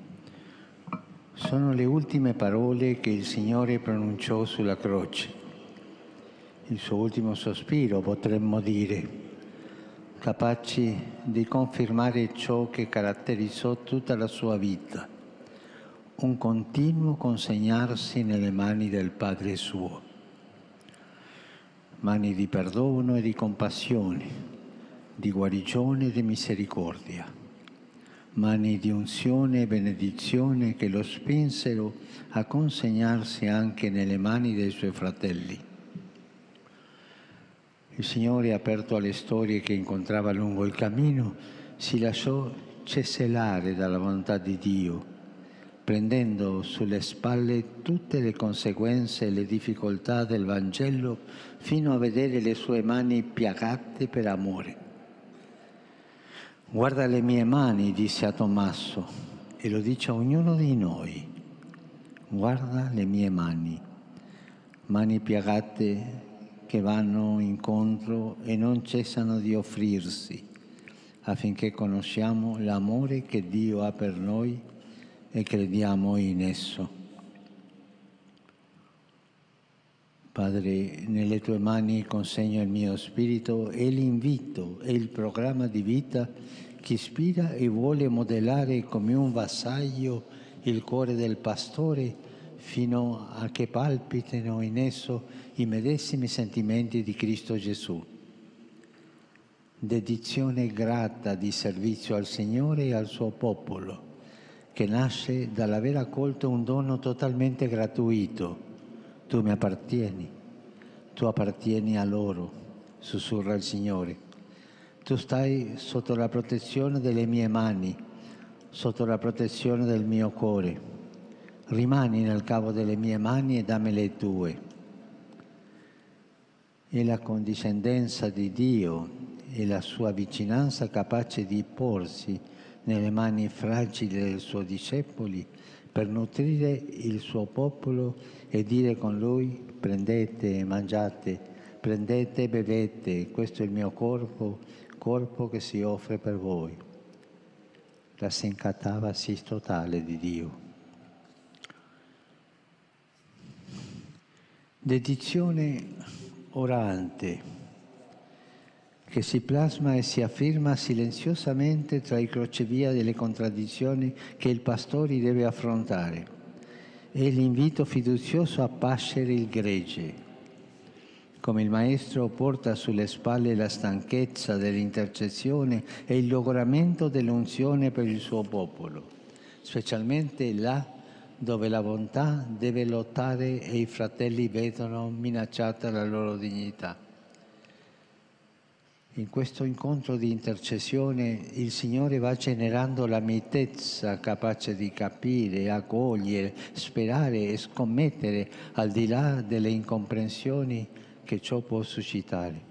Sono le ultime parole che il Signore pronunciò sulla croce. Il suo ultimo sospiro, potremmo dire, capaci di confermare ciò che caratterizzò tutta la sua vita, un continuo consegnarsi nelle mani del Padre suo. Mani di perdono e di compassione, di guarigione e di misericordia, mani di unzione e benedizione che lo spinsero a consegnarsi anche nelle mani dei suoi fratelli. Il Signore, aperto alle storie che incontrava lungo il cammino, si lasciò cesellare dalla volontà di Dio, prendendo sulle spalle tutte le conseguenze e le difficoltà del Vangelo fino a vedere le sue mani piagate per amore. Guarda le mie mani, disse a Tommaso, e lo dice a ognuno di noi. Guarda le mie mani, mani piegate che vanno incontro e non cessano di offrirsi, affinché conosciamo l'amore che Dio ha per noi e crediamo in esso. Padre, nelle tue mani consegno il mio spirito e l'invito e il programma di vita che ispira e vuole modellare come un vassaglio il cuore del pastore fino a che palpitino in esso i medesimi sentimenti di Cristo Gesù. Dedizione grata di servizio al Signore e al suo popolo, che nasce dall'aver accolto un dono totalmente gratuito. Tu mi appartieni, tu appartieni a loro, sussurra il Signore. Tu stai sotto la protezione delle mie mani, sotto la protezione del mio cuore. Rimani nel cavo delle mie mani e dammi le tue. È la condiscendenza di Dio e la sua vicinanza capace di porsi nelle mani fragili dei suoi discepoli per nutrire il suo popolo e dire con lui: prendete e mangiate, prendete e bevete, questo è il mio corpo, corpo che si offre per voi. La sencatabasis totale di Dio. Dedizione orante che si plasma e si afferma silenziosamente tra i crocevia delle contraddizioni che il pastore deve affrontare. È l'invito fiduzioso a pascere il gregge. Come il Maestro porta sulle spalle la stanchezza dell'intercessione e il logoramento dell'unzione per il suo popolo, specialmente là dove la bontà deve lottare e i fratelli vedono minacciata la loro dignità. In questo incontro di intercessione il Signore va generando la mitezza capace di capire, accogliere, sperare e scommettere al di là delle incomprensioni che ciò può suscitare.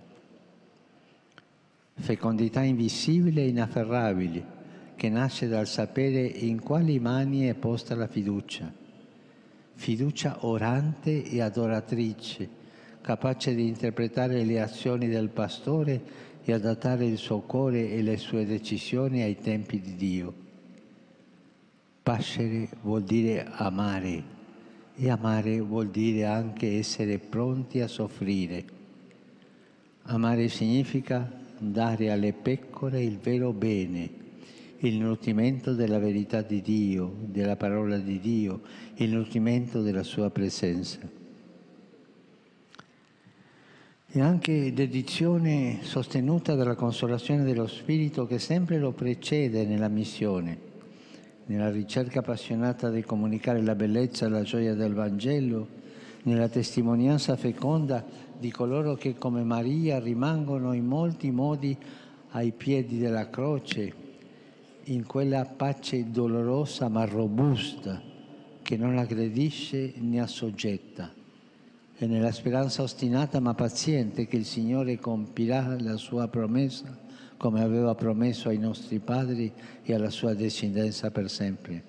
Fecondità invisibile e inafferrabile che nasce dal sapere in quali mani è posta la fiducia. Fiducia orante e adoratrice, capace di interpretare le azioni del pastore e adattare il suo cuore e le sue decisioni ai tempi di Dio. Pascere vuol dire amare e amare vuol dire anche essere pronti a soffrire. Amare significa dare alle pecore il vero bene, il nutrimento della verità di Dio, della parola di Dio, il nutrimento della sua presenza. E anche dedizione sostenuta dalla consolazione dello Spirito che sempre lo precede nella missione, nella ricerca appassionata di comunicare la bellezza e la gioia del Vangelo, nella testimonianza feconda di coloro che come Maria rimangono in molti modi ai piedi della croce, in quella pace dolorosa ma robusta che non aggredisce né assoggetta, e nella speranza ostinata ma paziente che il Signore compirà la sua promessa come aveva promesso ai nostri padri e alla sua discendenza per sempre.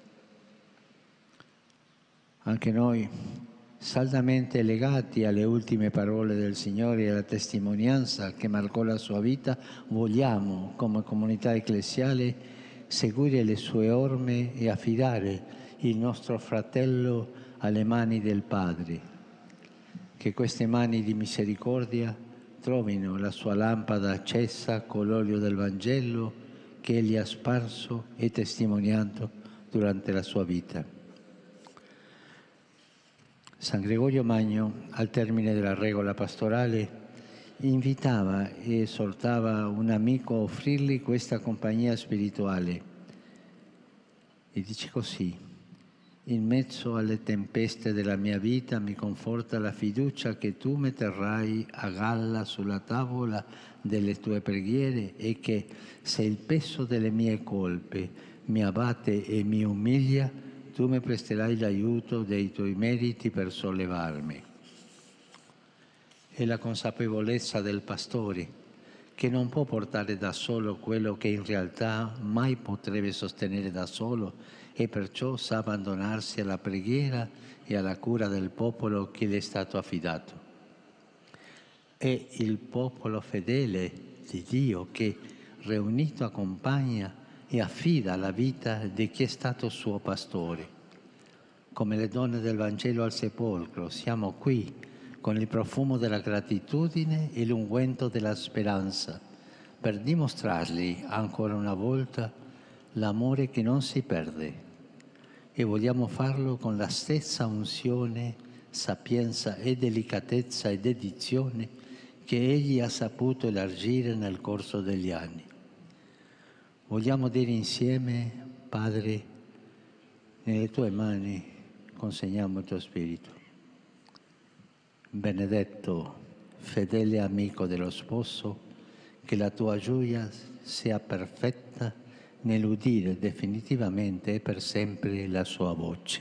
Anche noi, saldamente legati alle ultime parole del Signore e alla testimonianza che marcò la sua vita, vogliamo, come comunità ecclesiale, seguire le sue orme e affidare il nostro fratello alle mani del Padre. Che queste mani di misericordia trovino la sua lampada accesa con l'olio del Vangelo che egli ha sparso e testimoniato durante la sua vita. San Gregorio Magno, al termine della regola pastorale, invitava e esortava un amico a offrirgli questa compagnia spirituale. E dice così: in mezzo alle tempeste della mia vita mi conforta la fiducia che tu metterai a galla sulla tavola delle tue preghiere e che, se il peso delle mie colpe mi abbatte e mi umilia, tu mi presterai l'aiuto dei tuoi meriti per sollevarmi. È la consapevolezza del pastore che non può portare da solo quello che in realtà mai potrebbe sostenere da solo e perciò sa abbandonarsi alla preghiera e alla cura del popolo che le è stato affidato. È il popolo fedele di Dio che, riunito, accompagna e affida la vita di chi è stato suo pastore. Come le donne del Vangelo al sepolcro, siamo qui con il profumo della gratitudine e l'unguento della speranza, per dimostrargli ancora una volta l'amore che non si perde. E vogliamo farlo con la stessa unzione, sapienza e delicatezza e dedizione che Egli ha saputo elargire nel corso degli anni. Vogliamo dire insieme: Padre, nelle tue mani consegniamo il tuo Spirito. Benedetto, fedele amico dello sposo, che la tua gioia sia perfetta nell'udire definitivamente e per sempre la sua voce.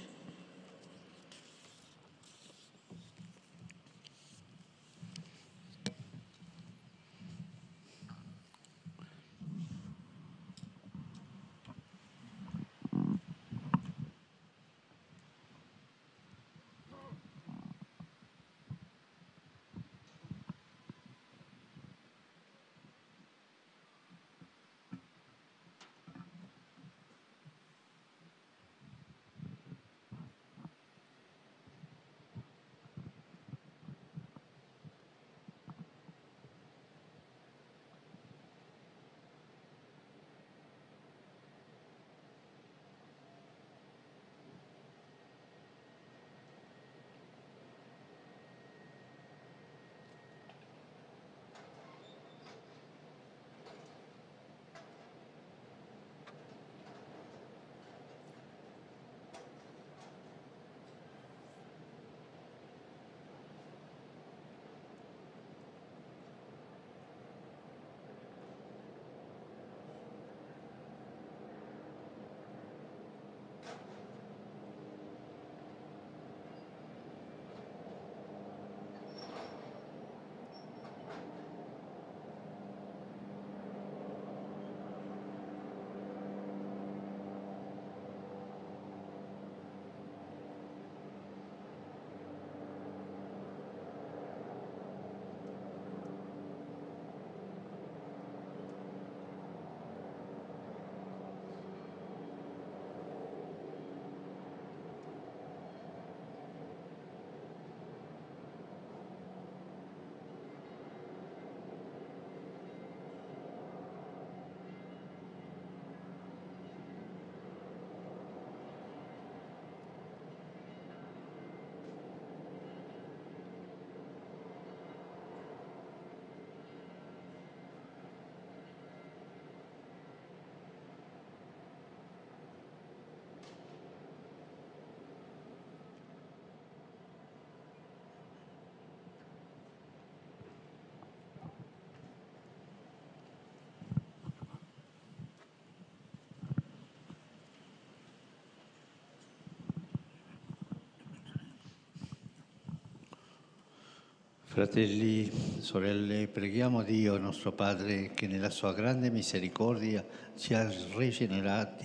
Fratelli, sorelle, preghiamo Dio, nostro Padre, che nella sua grande misericordia ci ha rigenerati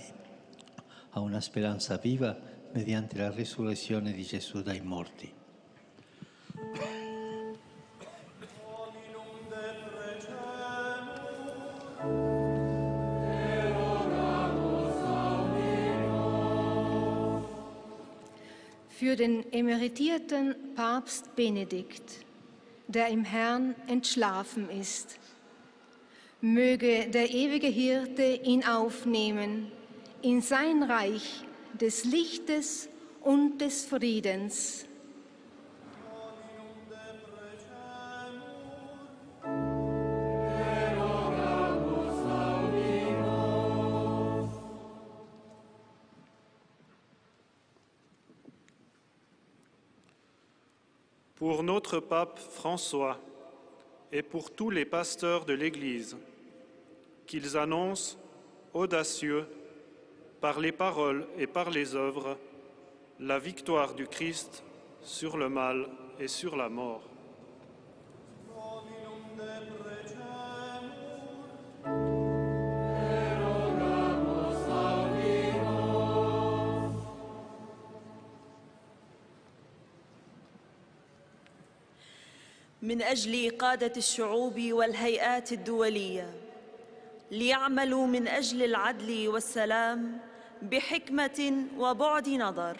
a una speranza viva mediante la risurrezione di Gesù dai morti. Für den emeritierten Papst Benedikt, der im Herrn entschlafen ist. Möge der ewige Hirte ihn aufnehmen in sein Reich des Lichtes und des Friedens. Pour notre pape François et pour tous les pasteurs de l'Église, qu'ils annoncent, audacieux, par les paroles et par les œuvres, la victoire du Christ sur le mal et sur la mort. من أجل قادة الشعوب والهيئات الدولية ليعملوا من أجل العدل والسلام بحكمة وبعد نظر.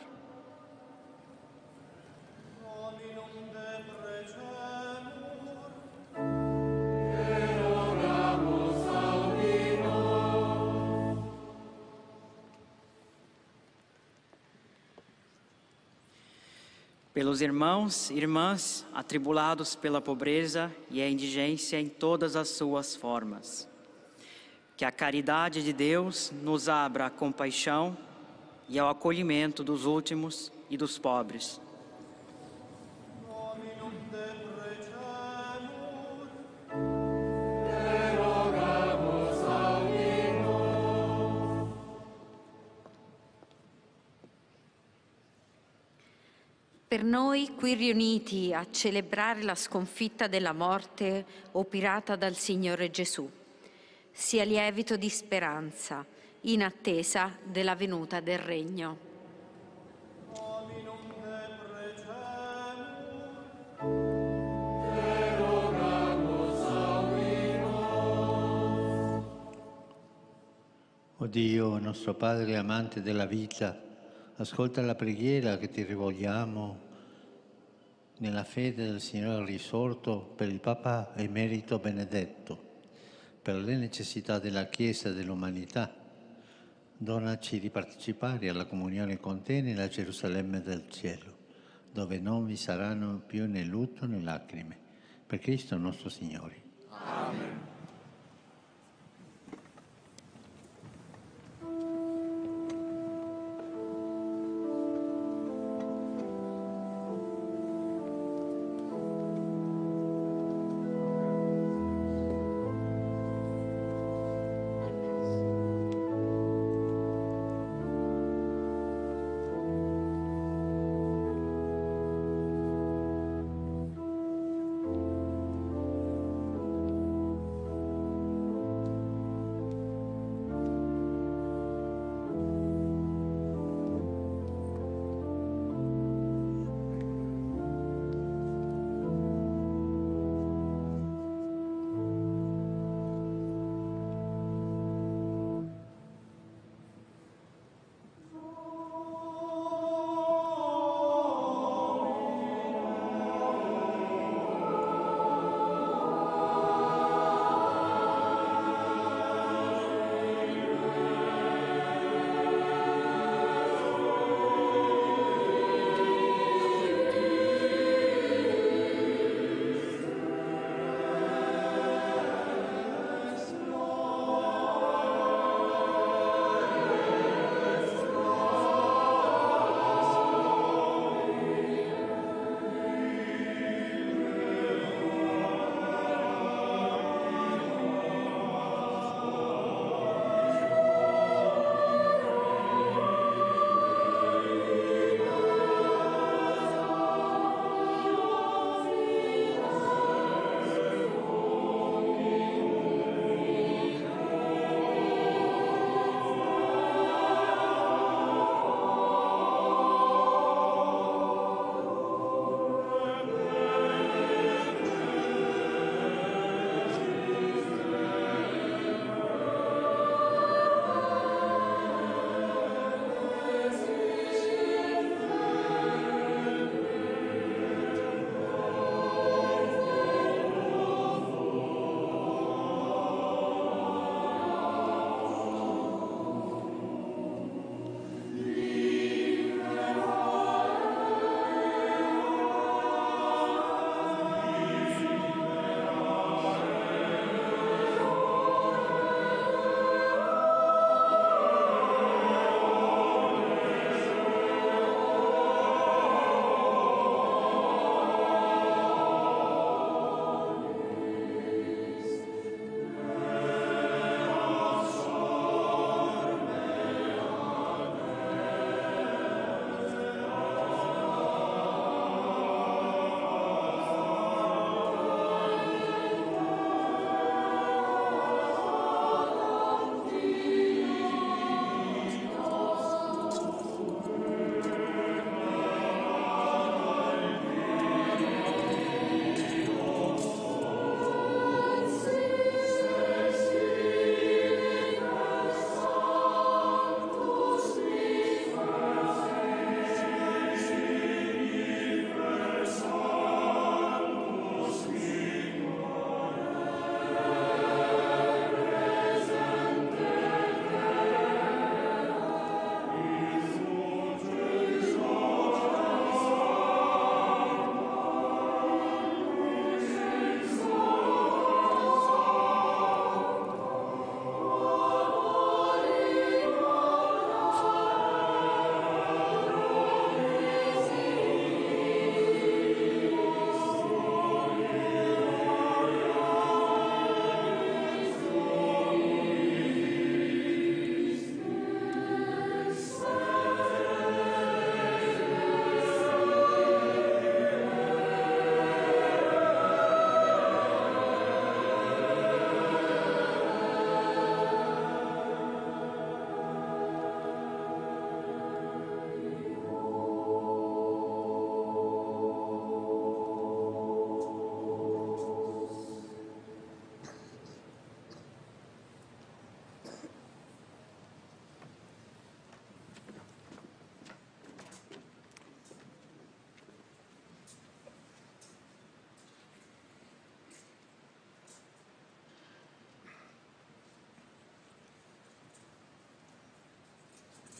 Pelos irmãos e irmãs atribulados pela pobreza e a indigência em todas as suas formas. Que a caridade de Deus nos abra à compaixão e ao acolhimento dos últimos e dos pobres. Per noi qui riuniti a celebrare la sconfitta della morte operata dal Signore Gesù, sia lievito di speranza in attesa della venuta del Regno. O Dio, nostro Padre amante della vita, ascolta la preghiera che ti rivolgiamo nella fede del Signore risorto per il Papa Emerito Benedetto, per le necessità della Chiesa e dell'umanità. Donaci di partecipare alla comunione con te nella Gerusalemme del cielo, dove non vi saranno più né lutto né lacrime. Per Cristo nostro Signore. Amen.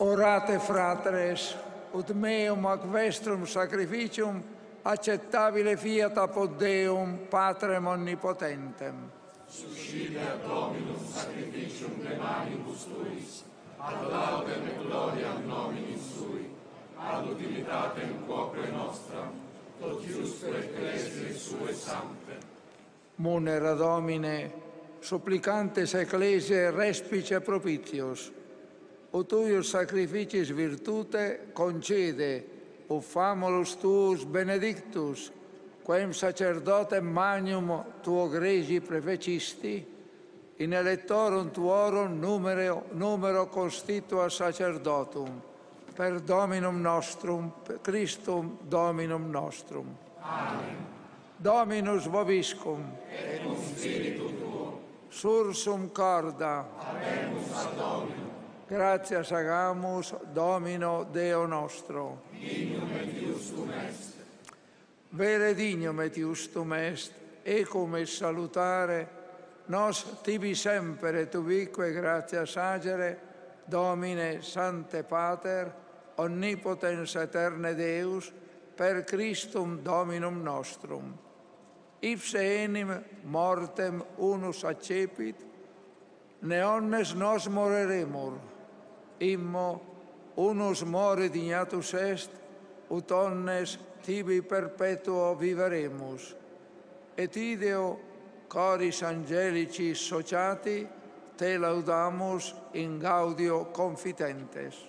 Orate, fratres, ut meum ac vestrum sacrificium accettabile fiat apud Deum, Patrem omnipotentem. Suscipia Dominum sacrificium de manibus tuis, ad laudem et gloriam nominis sui, ad utilitatem quoque nostram, totiusque ecclesiae sue sancte. Munera Domine, supplicantes ecclesiae respice propitios, ut tuius sacrificis virtute concede, ut famulus tuus benedictus, quem sacerdotem magnum tuo gregi prefecisti, in electorum tuorum numero constitua sacerdotum, per Dominum nostrum, per Christum Dominum nostrum. Amen. Dominus vobiscum. Et cum spiritu tuo. Sursum corda. Habemus ad Dominum. Gratias agamus Domino Deo nostro. Dignum et iustum est. Vere dignum et iustum est, ecum et salutare, nos tibi semper et ubique gratias agere, Domine Sancte Pater, omnipotens aeterne Deus, per Christum Dominum nostrum. Ipse enim mortem unus accepit, ne omnes nos moreremur. Immo unus more dignatus est, ut omnes tibi perpetuo viveremus. Et ideo coris angelici sociati, te laudamus in gaudio confitentes.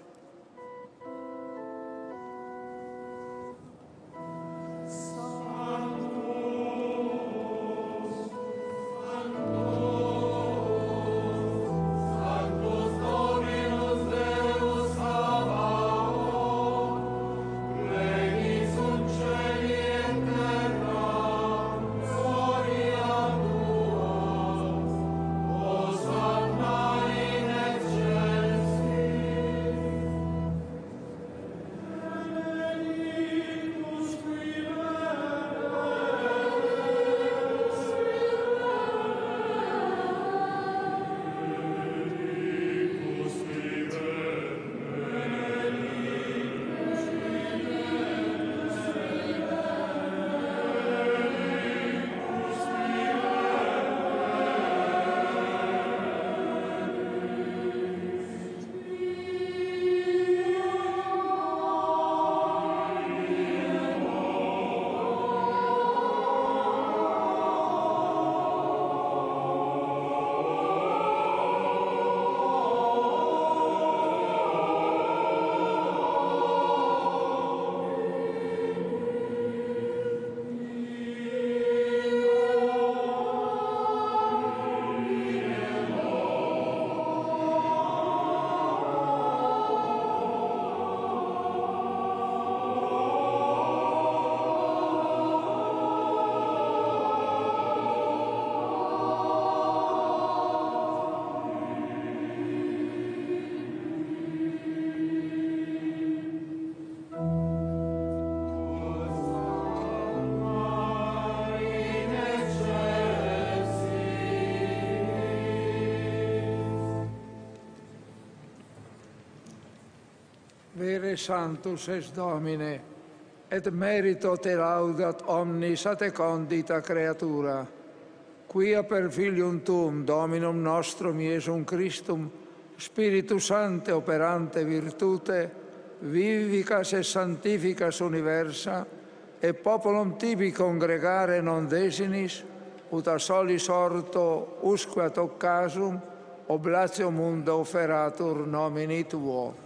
Vere Sanctus est Domine, et merito te laudat omnis a te condita creatura, quia per Filium Tuum, Dominum nostrum Iesum Christum, Spiritus Sancte operante virtute, vivicas et sanctificas universa, et populum tibi congregare non desinis, ut a solis orto usque ad hoc casum, oblatio mundo offeratur nomini Tuo.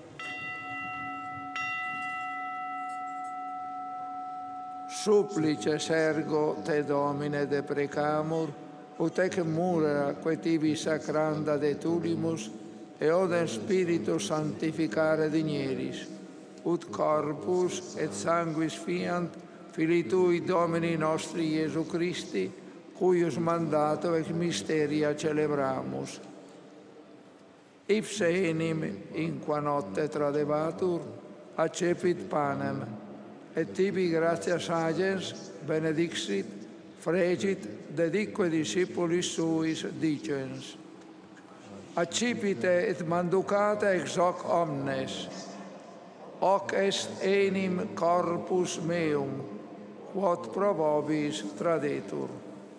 Supplices ergo te Domine deprecamur, ut ec mura que tibi sacranda de tulimus, e odem spiritus sanctificare digneris, ut corpus et sanguis fiant Filii Tui Domini nostri Iesu Christi, cuius mandato ex mysteria celebramus. Ipse enim, in qua notte tradebatur, accepit panem, et tibi gratias agens benedixit, fregit, dedique discipulis suis dicens. accipite et manducata ex hoc omnes, hoc est enim corpus meum, quod pro vobis tradetur.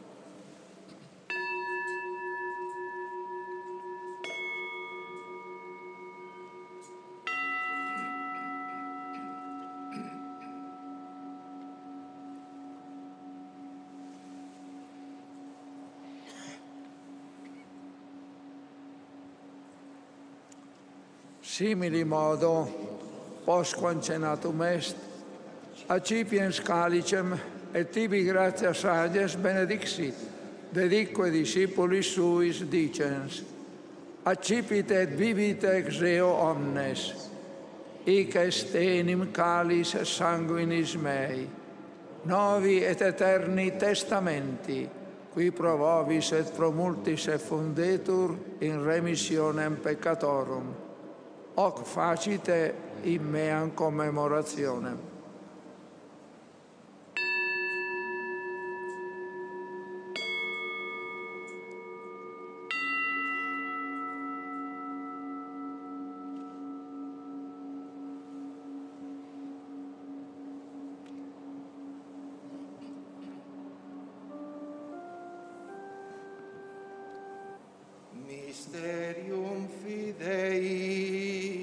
Simili modo, postquam cenatum est, accipiens calicem et tibi gratia sages benedixit, dedique discipulis suis dicens, accipite et vivite ex eo omnes, hic est enim calis sanguinis mei, novi et eterni testamenti, qui pro vobis et pro multis effundetur in remissionem peccatorum. Hoc facite in meam commemorationem. Mysterium Fidei.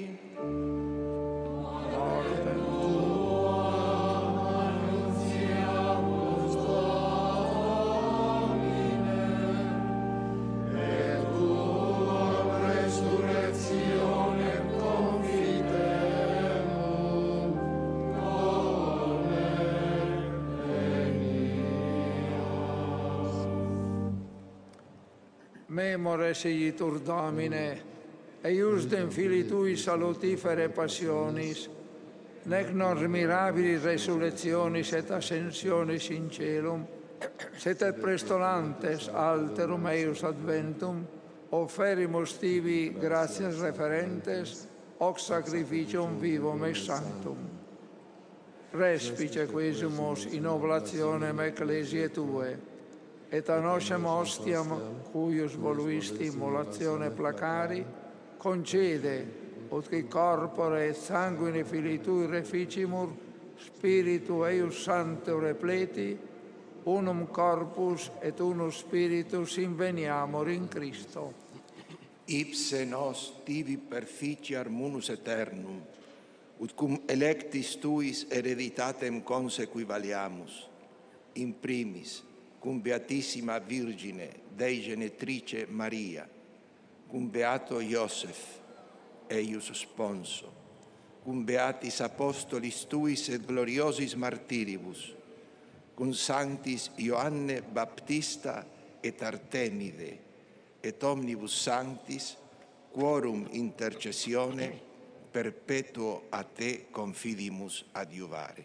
Memores igitur Domine, eiusdem Filii Tui salutifere passionis, nec non mirabili resurrectionis et ascensionis in celum, sed et prestolantes alterum eius adventum, offerimus tibi gratias referentes, hoc sacrificium vivum et sanctum. Respice quesumus in oblationem ecclesiae Tue, et a nosem ostiam, cuius voluisti immolatione placari, concede, ut qui corpore et sanguine Filii Tui reficimur, Spiritu eius Sancto repleti, unum corpus et unus Spiritus inveniamur in Christo. Ipse nos tibi perficiar munus eternum, ut cum electis Tuis hereditatem consequivaliamus, in primis, cum Beatissima Virgine, Dei Genetrice Maria, cum Beato Iosef, eius sponso, cum Beatis Apostolis Tuis et gloriosis martiribus, cum Sanctis Ioanne Baptista et Artemide, et omnibus sanctis, quorum intercessione perpetuo a Te confidimus adiuvare.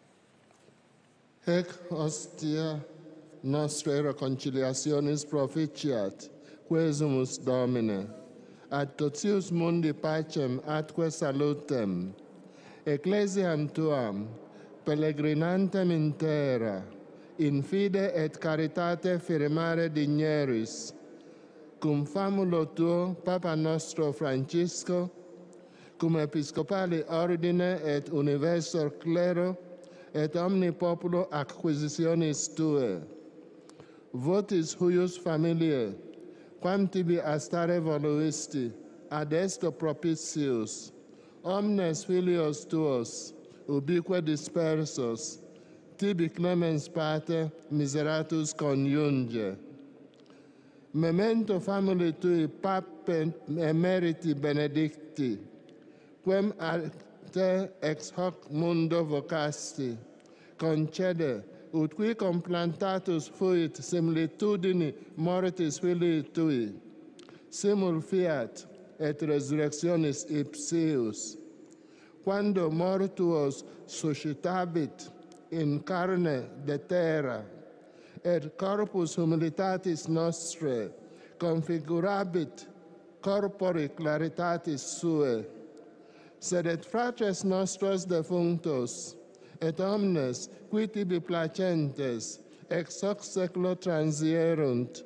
Hec hostia nostre reconciliationis proficiat, quesumus Domine, ad totius mundi pacem atque salutem, ecclesiam Tuam, pellegrinantem in terra, in fide et caritate firmare digneris, cum famulo Tuo, Papa nostro Francisco, cum episcopali ordine et universor clero, et omni populo acquisitionis Tue, votis huius familiae, quam tibi astare voluisti, ad esto propitius, omnes filios Tuos, ubique dispersos, tibi clemens Pater miseratus coniunge. Memento famili Tui, Pape emeriti benedicti, quem a Te ex hoc mundo vocasti, concede, ut qui complantatus fuit similitudini mortis Filii Tui, simul fiat et resurrectionis ipsius, quando mortuos suscitabit in carne de terra, et corpus humilitatis nostre configurabit corpori claritatis sue, sed et fratres nostros defunctos, et omnes qui tibi placentes ex hoc seculo transierunt,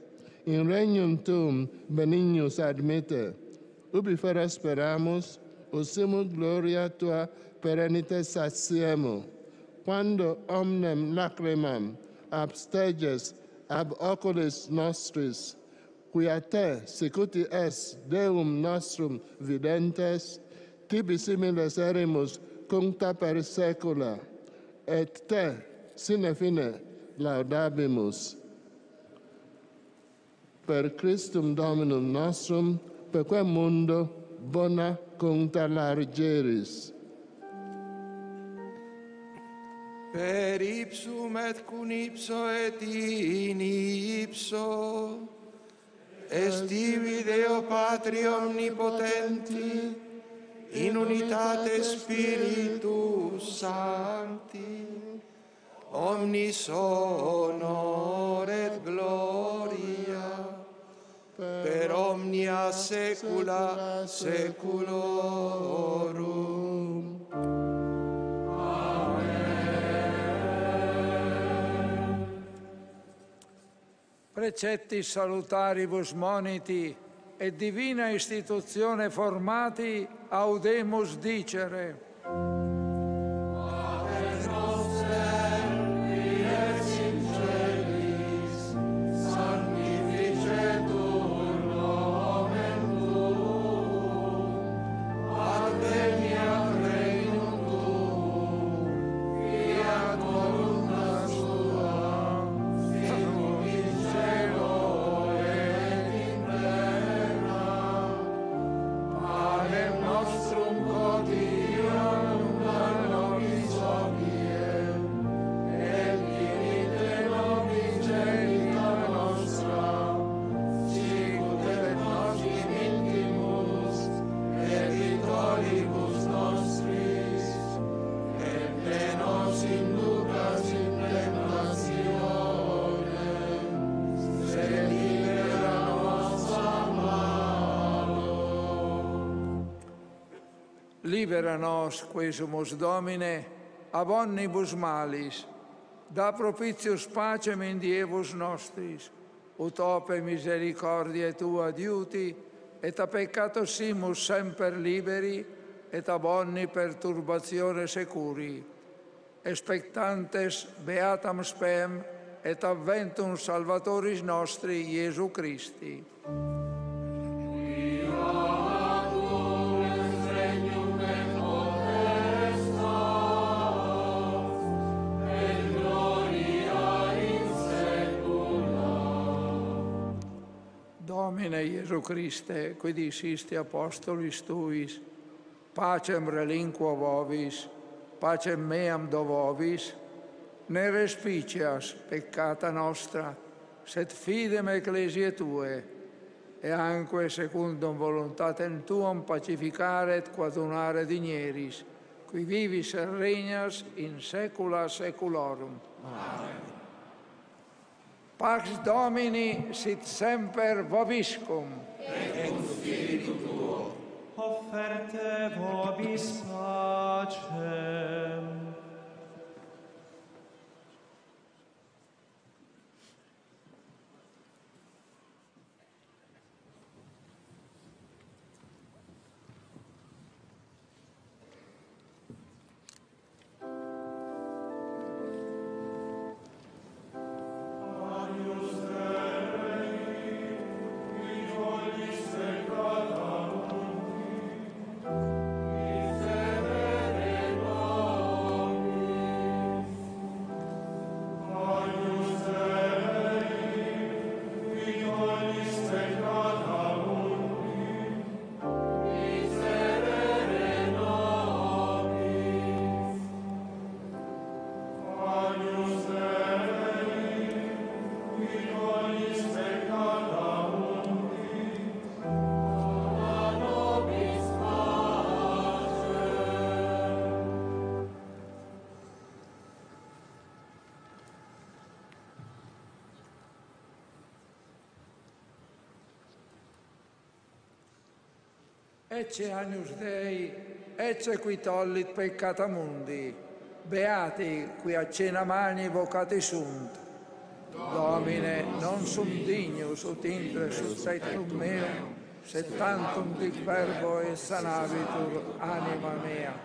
in regnum tuum benignus admitte, ubi fera speramus, usimus gloria tua perennite satiemo, quando omnem lacrimam absterges ab oculis nostris, quia te, sicuti es Deum nostrum videntes, tibi similes erimus cuncta per saecula, et te, sine fine, laudabimus. Per Christum Dominum nostrum, per quem mundo bona cuncta largeris. Per ipsum et cun ipso et in ipso, est ibi Deo Patri omnipotenti, in unitate Spiritus Sancti, omnis honor et gloria, per omnia saecula saeculorum. Precetti salutaribus moniti e divina istituzione formati, audemus dicere. Pater noster, qui es in celis, sanctificetur nomen tuum, adveniat regnum tuum, fiat voluntas tua, sicut in cielo et in terra. Panem nostrum quotidianum da nobis hodie, et dimitte nobis debita nostra, sicut et nos dimittimus debitoribus nostris, et ne nos inducas in tentationem, sed libera nos a malo. Libera nos, quesumus Domine, ab omnibus malis, da propitius pacem in dievus nostris, ut ope misericordiae tua adiuti, et a peccato simus semper liberi, et ab omni perturbatione securi, expectantes beatam spem, et adventum Salvatoris nostri Iesu Christi. Domine Iesu Christe, qui disisti apostolis tuis, pacem relinquo vobis, pacem meam do vobis, ne respicias peccata nostra, sed fidem ecclesiae tue, e anque secundum voluntatem tuam pacificare et quadunare digneris, qui vivis et regnas in saecula saeculorum. Amen. Pax Domini sit semper vobiscum. Et cum spiritu tuo. Offerte vobis pacem. Ecce agnus Dei, ecce qui tollit peccata mundi, beati qui a cena magni vocati sunt, Domine, non sum dignus ut intre suscitum meum, sed tantum dic verbo et sanabitur anima mea.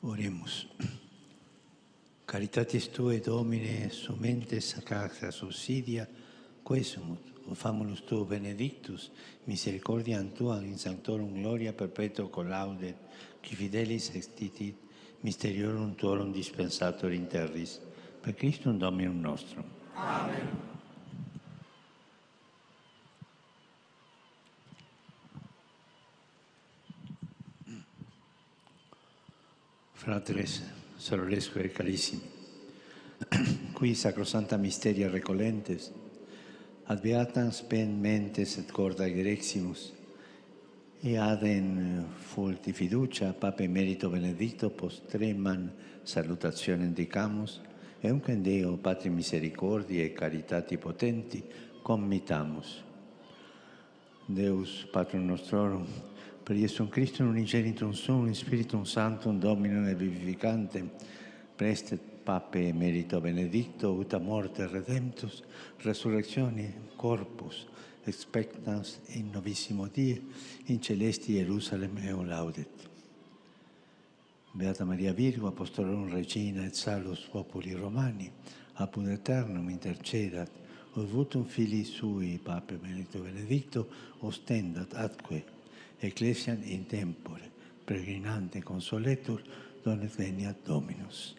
Oremus. Caritatis Tue, Domine, sumentes sacra subsidia, quesumut, famulus Tu benedictus, misericordiam Tuam in sanctorum gloria perpetua collaudet, qui fidelis extitit, mysteriorum Tuorum dispensator in terris, per Christum Dominum nostrum. Amen. Fratres, sorolesque e carissimi, qui sacrosanta mysteria recolentes, ad beatam spem mentes et corda gereximus, e ad in fulti fiducia, Papa Emerito Benedicto, postreman salutationem dicamus, e unque in Deo, Patri misericordie e caritati potenti, commitamus. Deus, Patrum nostrorum, per Iesum Christum unigenitum Sum, in Spiritum Sanctum, Dominum et vivificantem, prestet Pape Emerito Benedicto, ut a morte redemptus, resurrectione corpus, expectans in novissimo die, in celesti Jerusalem eo laudet. Beata Maria Virgo, Apostolorum Regina et Salus Populi Romani, apud aeternum intercedat, ut vutum Filii Sui, Pape Emerito Benedicto, ostendat atque Ecclesiam in tempore, peregrinante consoletur, donet veniat Dominus.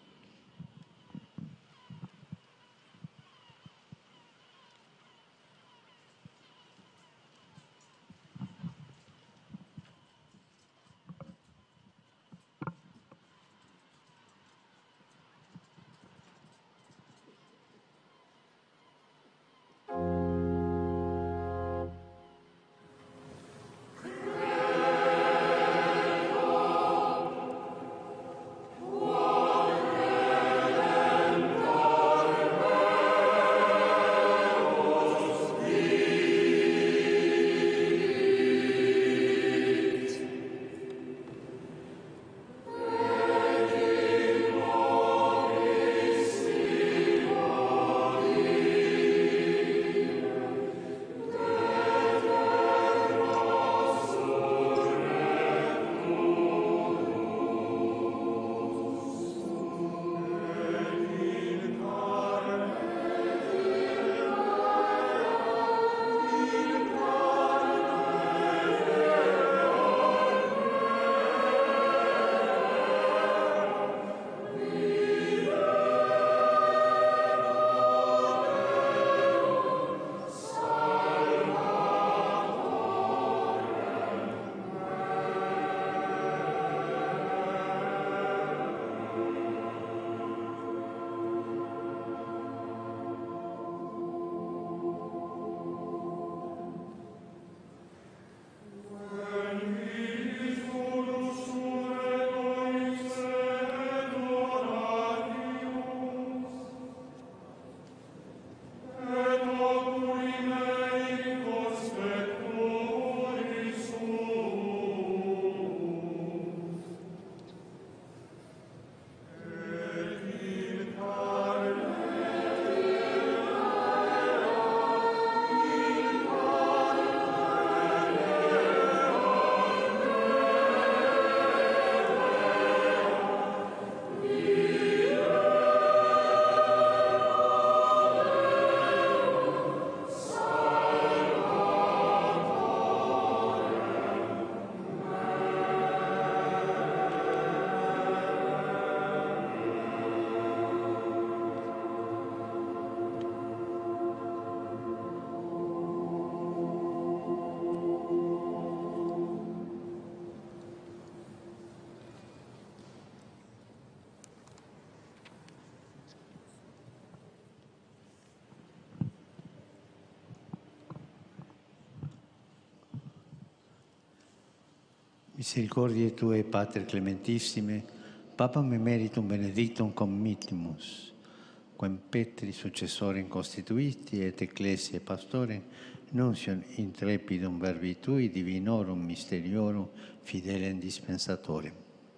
Misericordiae Tue, Pater Clementissime, Papam Emeritum Benedictum committimus, quem Petri successorem constituiti et Ecclesiae Pastorem, nuncium intrepidum verbi Tui divinorum mysteriorum fidelem dispensatorem.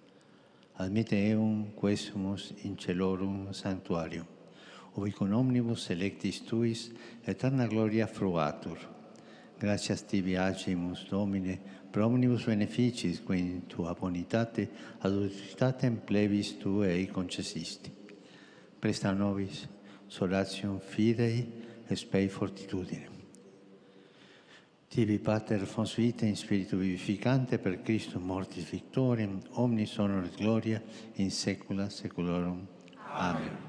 Admite eum quesumus in celorum sanctuarium, ubi con omnibus electis Tuis eterna gloria fruatur, Gratias tibi agimus, Domine, pro omnibus beneficis, qui in tua bonitate, ad utilitatem plebis tuei concessisti. Presta nobis solatium fidei et spei fortitudine. Tibi Pater fons vitae in spiritu vivificante per Christum mortis victoriam, omnis honor et gloria in saecula saeculorum. Amen.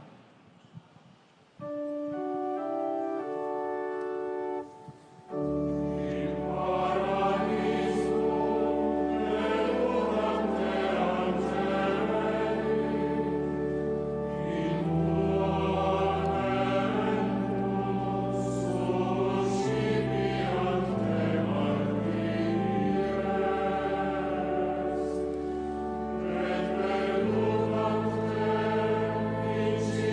Et per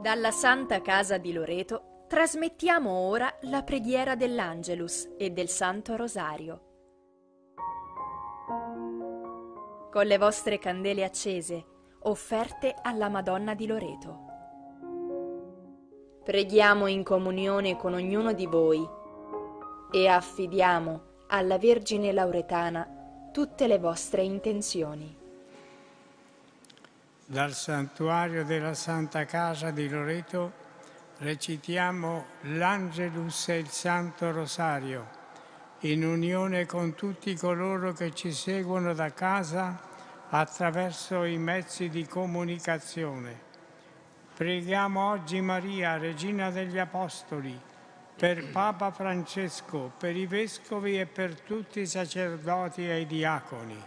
Dalla Santa Casa di Loreto trasmettiamo ora la preghiera dell'Angelus e del Santo Rosario. Con le vostre candele accese, offerte alla Madonna di Loreto. Preghiamo in comunione con ognuno di voi e affidiamo alla Vergine Lauretana tutte le vostre intenzioni. Dal santuario della Santa Casa di Loreto recitiamo l'Angelus e il Santo Rosario, in unione con tutti coloro che ci seguono da casa attraverso i mezzi di comunicazione. Preghiamo oggi Maria, Regina degli Apostoli, per Papa Francesco, per i Vescovi e per tutti i sacerdoti e i diaconi.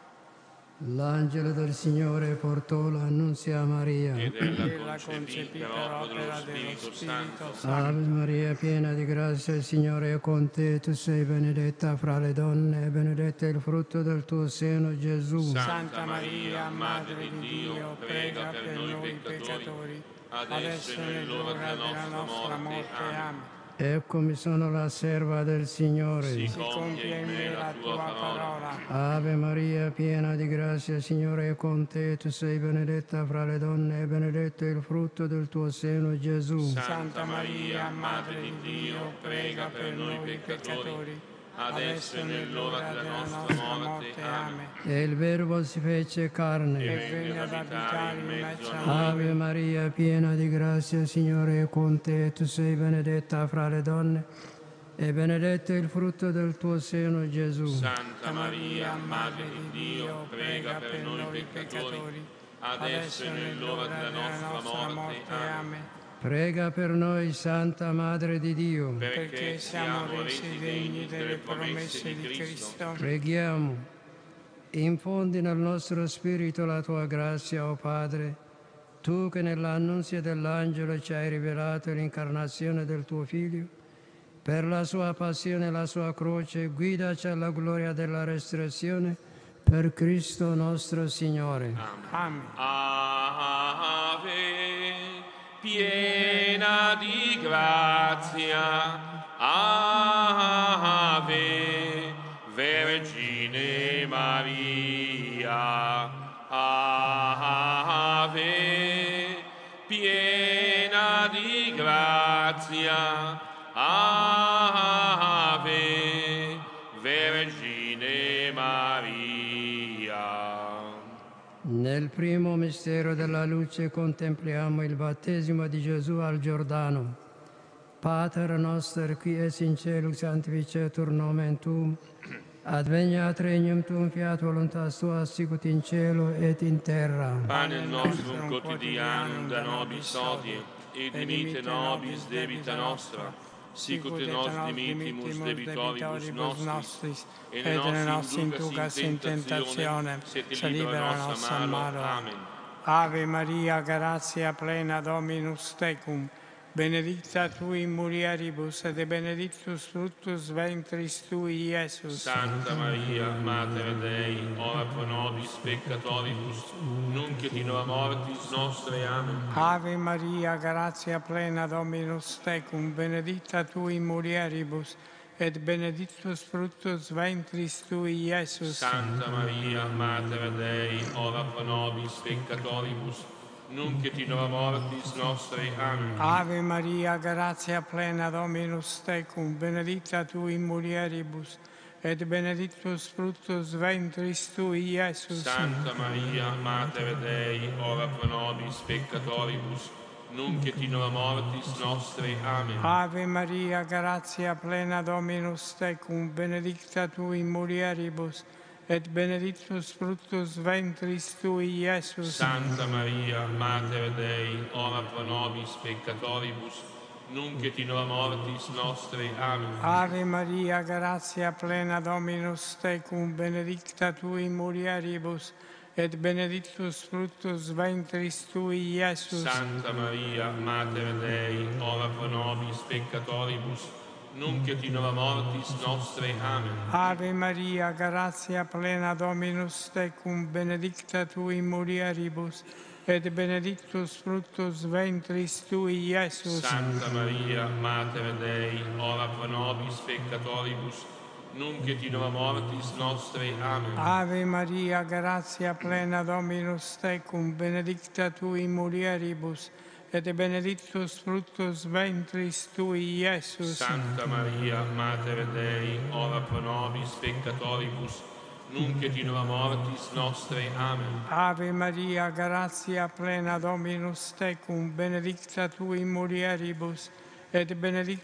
L'angelo del Signore portò l'annunzia a Maria. Ed ella concepì per opera dello Spirito Santo. Ave Maria, piena di grazia, il Signore è con te. Tu sei benedetta fra le donne e benedetto è il frutto del tuo seno, Gesù. Santa Maria, Madre di Dio, prega per noi peccatori, adesso e nell'ora della nostra morte. Amen. Eccomi, sono la serva del Signore. Si compia in me la tua parola. Ave Maria, piena di grazia, il Signore è con te. Tu sei benedetta fra le donne e benedetto è il frutto del tuo seno, Gesù. Santa Maria, Madre di Dio, prega per noi peccatori, adesso e nell'ora della nostra morte. Amen. E il Verbo si fece carne e venne ad abitare in mezzo a noi. Ave Maria, piena di grazia, il Signore è con te. Tu sei benedetta fra le donne e benedetto è il frutto del tuo seno, Gesù. Santa Maria, Madre di Dio, prega per noi peccatori, adesso e nell'ora della nostra morte. Amen. Prega per noi, Santa Madre di Dio, perché siamo resi degni delle promesse di Cristo. Preghiamo. Infondi nel nostro spirito la tua grazia, o Padre, tu che nell'annunzio dell'angelo ci hai rivelato l'incarnazione del tuo Figlio, per la sua passione e la sua croce, guidaci alla gloria della resurrezione, per Cristo nostro Signore. Amen. Ave, piena di grazia, Ave, Vergine Maria, Ave, piena di grazia, Ave, Vergine Maria. Nel primo mistero della luce contempliamo il battesimo di Gesù al Giordano. Pater noster, qui es in cielo sanctificetur nomen tuum, adveniat regnum tuum, fiat voluntas tua, sicut in cielo et in terra. Panem nostrum quotidianum da nobis hodie, et dimitte nobis debita nostra, sicut et nos dimittimus debitoribus nostris, et ne nos inducas in tentationem, sed libera nos a malo. Amen. Ave Maria, gratia plena, Dominus tecum, benedicta tui in mulieribus, et benedictus fructus ventris tui, Iesus. Santa Maria, Mater Dei, ora pro nobis peccatoribus, nunc et in hora mortis nostre. Amen. Ave Maria, gratia plena, Dominus tecum, benedicta tui in mulieribus, et benedictus fructus ventris tui, Iesus. Santa Maria, Mater Dei, ora pro nobis peccatoribus, nunc et in hora mortis nostre. Amen. Ave Maria, gratia plena, Dominus tecum, benedicta tui in mulieribus, et benedictus fructus ventris tui, Iesus. Santa Maria, Mater Dei, ora pro nobis peccatoribus, nunc et in hora mortis nostre. Amen. Ave Maria, gratia plena, Dominus tecum, benedicta tui in mulieribus, et benedictus fructus ventris tui, Iesus. Santa Maria, Mater Dei, ora pro nobis peccatoribus, nunc et in hora mortis nostre. Amen. Ave Maria, gratia plena, Dominus tecum, benedicta tui in mulieribus, et benedictus fructus ventris tui, Iesus. Santa Maria, Mater Dei, ora pro nobis peccatoribus, nunc et in hora mortis nostre. Amen. Ave Maria, gratia plena Dominus tecum, benedicta tu in mulieribus, et benedictus fructus ventris tui, Iesus. Santa Maria, Mater Dei, ora pro nobis peccatoribus, nunc et in hora mortis nostre. Amen. Ave Maria, gratia plena Dominus tecum, benedicta tu in mulieribus, et benedictus fructus ventris tui, Iesus. Santa Maria, Mater Dei, ora pro nobis peccatoribus, nunc et in hora mortis nostre. Amen. Ave Maria, gratia plena Dominus tecum, benedicta tu in mulieribus, et benedictus